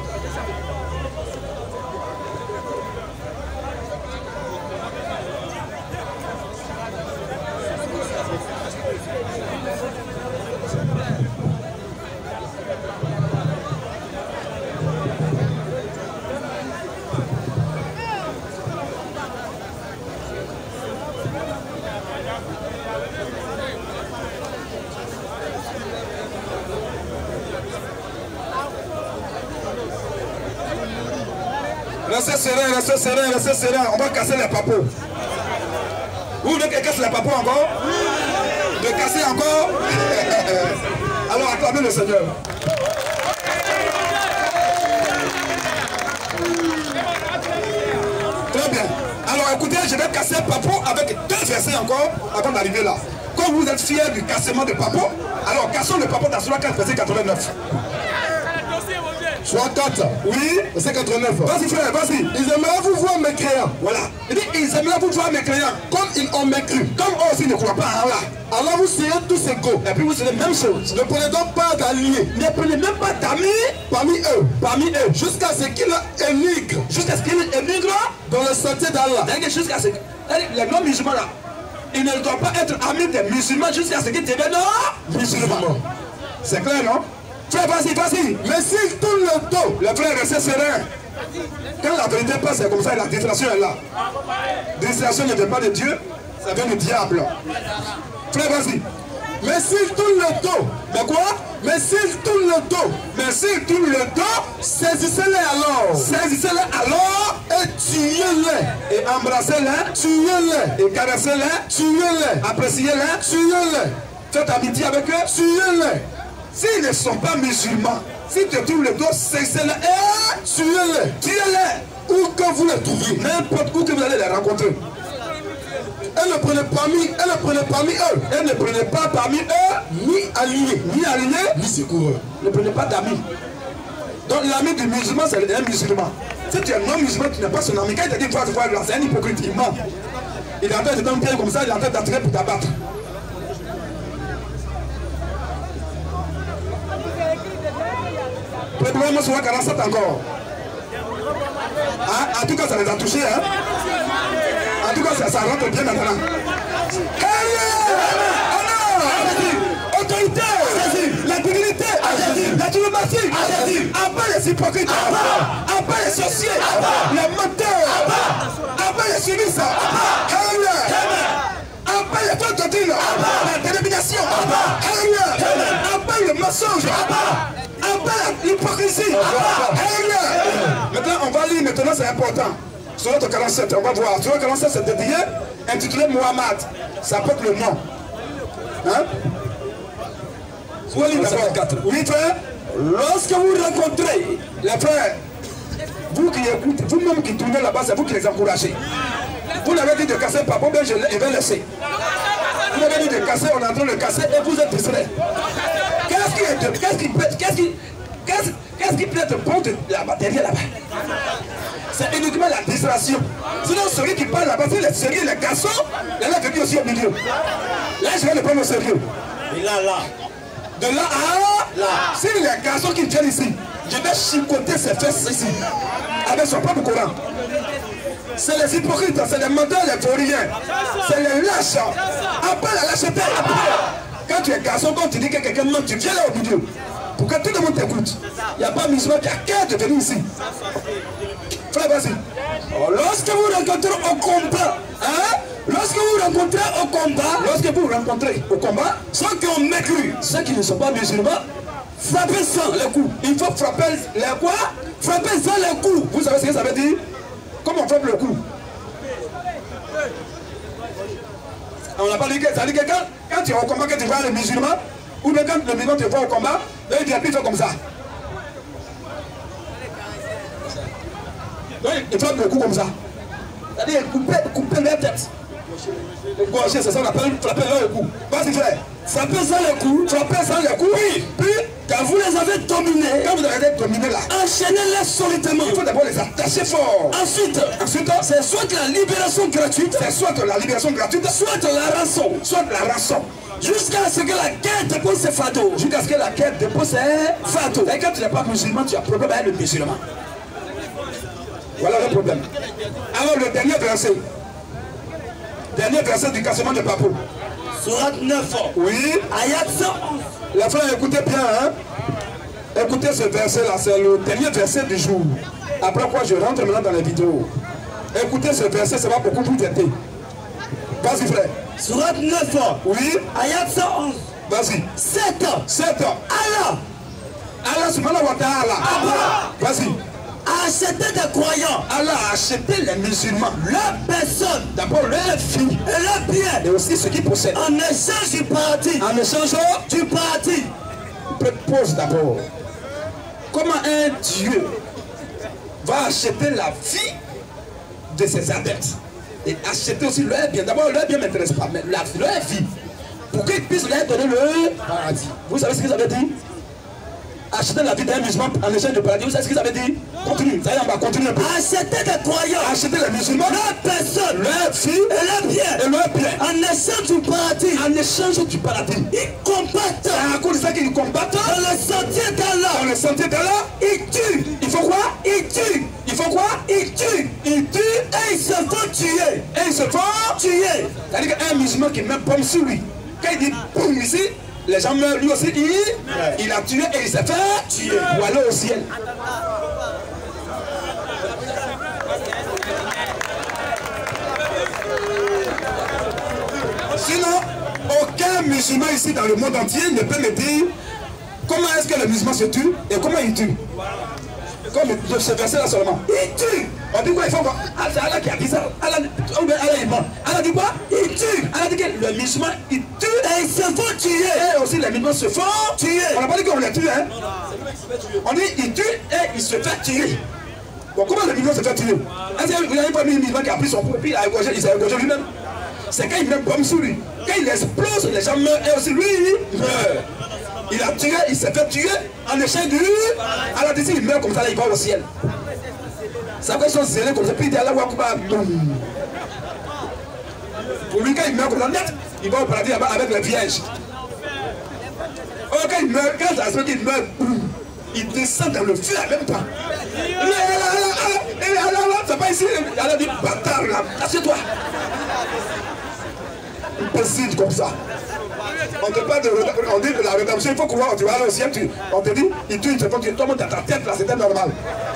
Restez serein, on va casser les papos. Vous voulez qu'elle casse les papos encore? De casser encore? Alors acclamez le Seigneur. Très bien. Alors écoutez, je vais casser papos avec 2 versets encore avant d'arriver là. Quand vous êtes fiers du cassement de Papo, alors cassons le Papo dans Surah 4, verset 89. Soit 4. Oui. Verset 89. Vas-y frère, vas-y. Ils aimeraient vous voir mécréants. Voilà. Il dit, ils aimeraient vous voir mécréants. Comme ils ont mécru. Comme eux aussi ne croient pas. Voilà. Alors vous serez tous égaux. Et puis vous serez la même chose. Ne prenez donc pas d'alliés. Ne prenez même pas d'amis Parmi eux. parmi eux. Jusqu'à ce qu'ils émigrent. Jusqu'à ce qu'ils émigrent Dans le sentier d'Allah. jusqu'à ce que les non-musulmans là, ils ne doivent pas être amis des musulmans jusqu'à ce qu'ils deviennent musulmans. C'est clair, non? Frère, vas-y, vas-y. Mais s'ils tournent le dos. Le frère reste serein. Quand la vérité passe, c'est comme ça, la distraction est là. Distraction ne vient pas de Dieu, ça vient du diable. Frère, vas-y. Mais s'ils tournent le dos. Mais quoi? Mais s'ils tournent le dos. Mais s'ils tournent le dos, Saisissez-les alors. saisissez-les alors Et tuez-les. et embrassez-les, Tuez-les. et caressez-les, Tuez-les. appréciez-les, Tuez-les. faites amitié avec eux. Tuez-les. S'ils ne sont pas musulmans, s'ils te tournent le dos, saisissez-les et Tuez-les. tuez-les. Où que vous les trouviez. N'importe où que vous allez les rencontrer. Et ne prenez parmi eux. Et ne prenez pas parmi eux Ni alliés. ni alliés, Ni secoureux. ne prenez pas d'amis. Donc l'ami du musulman, c'est un musulman. Si tu es non-musulman, tu n'es pas son ami. Quand il te dit qu'il faut voir là, c'est un hypocrite, il ment. Il est en train de t'enterrer comme ça, il est en train d'attirer pour t'abattre. Préparez-moi sur la 47 encore. Ah, en tout cas, ça les a touchés. Hein? En tout cas, ça rentre bien maintenant. Autorité, la dignité, la diplomatie, après les hypocrites, après les sorciers, les menteurs, après les suivistes, après les fautes de Dieu, la dénomination, après le mensonge, après l'hypocrisie. Maintenant, on va lire, maintenant c'est important. Sur notre 47, on va voir. Sur notre 47, c'est dédié, intitulé Muhammad. Ça porte le nom. Hein? Oui, frère. Lorsque vous rencontrez les frères, vous qui écoutez, vous-même qui tournez là-bas, c'est vous qui les encouragez. Vous n'avez dit de casser pas, bon, bien je vais laisser. Vous n'avez dit de casser, on est en train de casser et vous êtes distrait. Qu'est-ce qui peut être bon de la batterie là-bas? C'est uniquement la distraction. Sinon, celui qui parle là-bas, c'est les sérieux, les garçons, il a vécu aussi au milieu. Là, je vais le prendre au sérieux. Et là. De là à là, si les garçons qui viennent ici, je vais chicoter ses fesses ici, avec son propre Coran. C'est les hypocrites, c'est les menteurs, les vauriens, c'est les lâches. Après la lâcheté, quand tu es garçon, quand tu dis que quelqu'un ment, tu viens là au milieu. Pour que tout le monde t'écoute. Il n'y a pas musulman qui a cœur de venir ici. Frère, vas-y. Lorsque vous rencontrez au combat, hein? Lorsque vous rencontrez au combat, ceux qui ont mécru, ceux qui ne sont pas musulmans, frappez sans les coups. Il faut frapper les quoi? Frapper sans les coups. Vous savez ce que ça veut dire? Comment on frappe le coup? On n'a pas dit que ça dit que quand tu es au combat, que tu vois les musulmans, ou bien quand le musulman te voit au combat, il dit il fait comme ça. Donc il frappe le coup comme ça. C'est-à-dire couper leur tête. Gaucher, c'est ça, on appelle frapper leur coup. Vas-y frère, frappez sans les coups, oui. Puis, quand vous les avez dominés, là, enchaînez-les solidement. Il faut d'abord les attacher fort. Ensuite, c'est soit la libération gratuite, soit la rançon. Jusqu'à ce que la guerre dépose ses fardeaux. Et quand tu n'es pas musulman, tu as problème avec le musulman. Voilà le problème. Alors le dernier verset du cassement de Papo. Surat 9. Oui. Ayat 111. Les frères, écoutez bien, hein. Écoutez ce verset-là, c'est le dernier verset du jour. Après quoi, je rentre maintenant dans les vidéos. Écoutez ce verset, ça va beaucoup vous aider. Vas-y, frère. Surat 9. Oui. Ayat 111. Vas-y. 7. Allah subhanahu wa ta'ala. Vas-y. A acheté des croyants. Allah a acheté les musulmans. Leur personne. D'abord leur filles. Et leurs biens. Et aussi ce qu'ils possèdent. En échange du paradis. Du paradis. Pose d'abord. Comment un Dieu va acheter la vie de ses adeptes et acheter aussi leur bien? D'abord, leur bien ne m'intéresse pas, mais leur vie. pour qu'il puisse leur donner le paradis. Vous savez ce qu'ils avaient dit? Acheter la vie d'un musulman en échange de paradis. Vous savez ce qu'ils avaient dit? Continue, ça y est, on va continuer un peu. Acheter des croyants, Acheter les musulmans, leurs personnes, leurs filles et leurs biens, et leurs biens. en échange du paradis. En échange du paradis. Ils combattent C'est à cause de ça qu'ils combattent dans le sentier d'Allah. dans le sentier d'Allah. Ils tuent. Il faut quoi? Ils tuent. Il faut quoi? Ils tuent. Ils tuent Et ils se font tuer. et ils se font Tuer. C'est-à-dire qu'un musulman qui met bombe sur lui, quand il dit boum ici, les gens meurent, lui aussi il a tué et il s'est fait tuer. Ou aller au ciel. Sinon, aucun musulman ici dans le monde entier ne peut me dire comment est-ce que le musulman se tue et comment il tue. Comme ce verset là seulement. Il tue. On dit quoi? Il faut quoi? Ah, c'est Allah qui a dit ça. Allah il ment. Allah dit quoi? Il tue. Allah dit que le musulman il tue et il se fait tuer. Et aussi les musulmans se font tuer. On n'a pas dit qu'on les tue, hein? On dit il tue et il se fait tuer. Bon, comment le musulman se fait tuer? Est-ce que vous n'avez pas mis un musulman qui a pris son coup et puis il s'est égorgé lui-même? C'est quand il met une bombe sur lui. Quand il explose, les gens meurent et aussi lui il meurt. Il a tué, il s'est fait tuer en échange du. Alors d'ici il meurt comme ça, là, il va au ciel. C'est après qu'ils sont zélés comme ça, puis il dit Allah Akbar. Pour lui, quand il meurt comme ça, net, il va au paradis là-bas avec les vierges. Oh, quand il meurt, quand la semaine il meurt, il descend dans le feu en même temps. C'est pas ici, Allah dit bâtard là, assieds-toi. Il décide comme ça. On te parle on dit de la rédemption, il faut croire, tu vas aller au ciel, on te dit, il tue, il te faut que tout le monde dans ta tête là, c'était normal.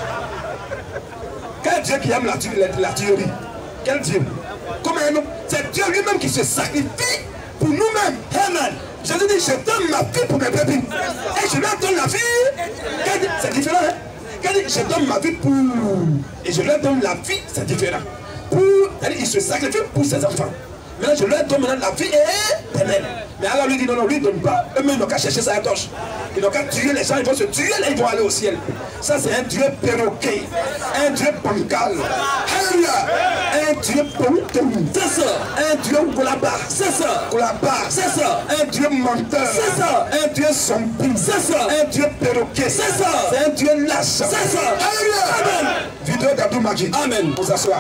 Quel Dieu qui aime la tuerie? Quel Dieu? Comme un homme, c'est Dieu lui-même qui se sacrifie pour nous-mêmes. Amen. Je te dis, je donne ma vie pour mes brebis. Et je leur donne la vie. C'est différent, hein? Quand je donne ma vie pour. Et je leur donne la vie, c'est différent. C'est-à-dire, il se sacrifie pour ses enfants. Maintenant, je leur donne maintenant la vie éternelle. Mais Allah lui dit non, non, lui ne donne pas. Eux-mêmes, ils n'ont qu'à chercher sa torche. Ils n'ont qu'à tuer les gens, ils vont se tuer, là, ils vont aller au ciel. Ça, c'est un Dieu perroquet, un Dieu bancal. Alléluia. Un Dieu ponton. C'est ça. Un Dieu goulaba. C'est ça. Goulaba. C'est ça. Un Dieu menteur. C'est ça. Un Dieu zombie. C'est ça. Un Dieu perroquet. C'est ça. C'est un Dieu lâche. C'est ça. Alléluia. Amen. Vidéo d'Abdou Majid. Amen. Vous asseoir.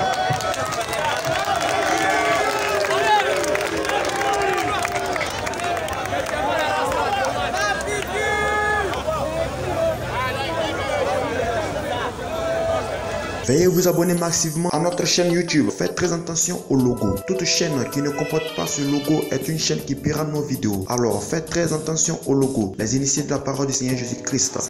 Veuillez vous abonner massivement à notre chaîne YouTube. Faites très attention au logo. Toute chaîne qui ne comporte pas ce logo est une chaîne qui paiera nos vidéos. Alors faites très attention au logo. Les initiés de la parole du Seigneur Jésus-Christ.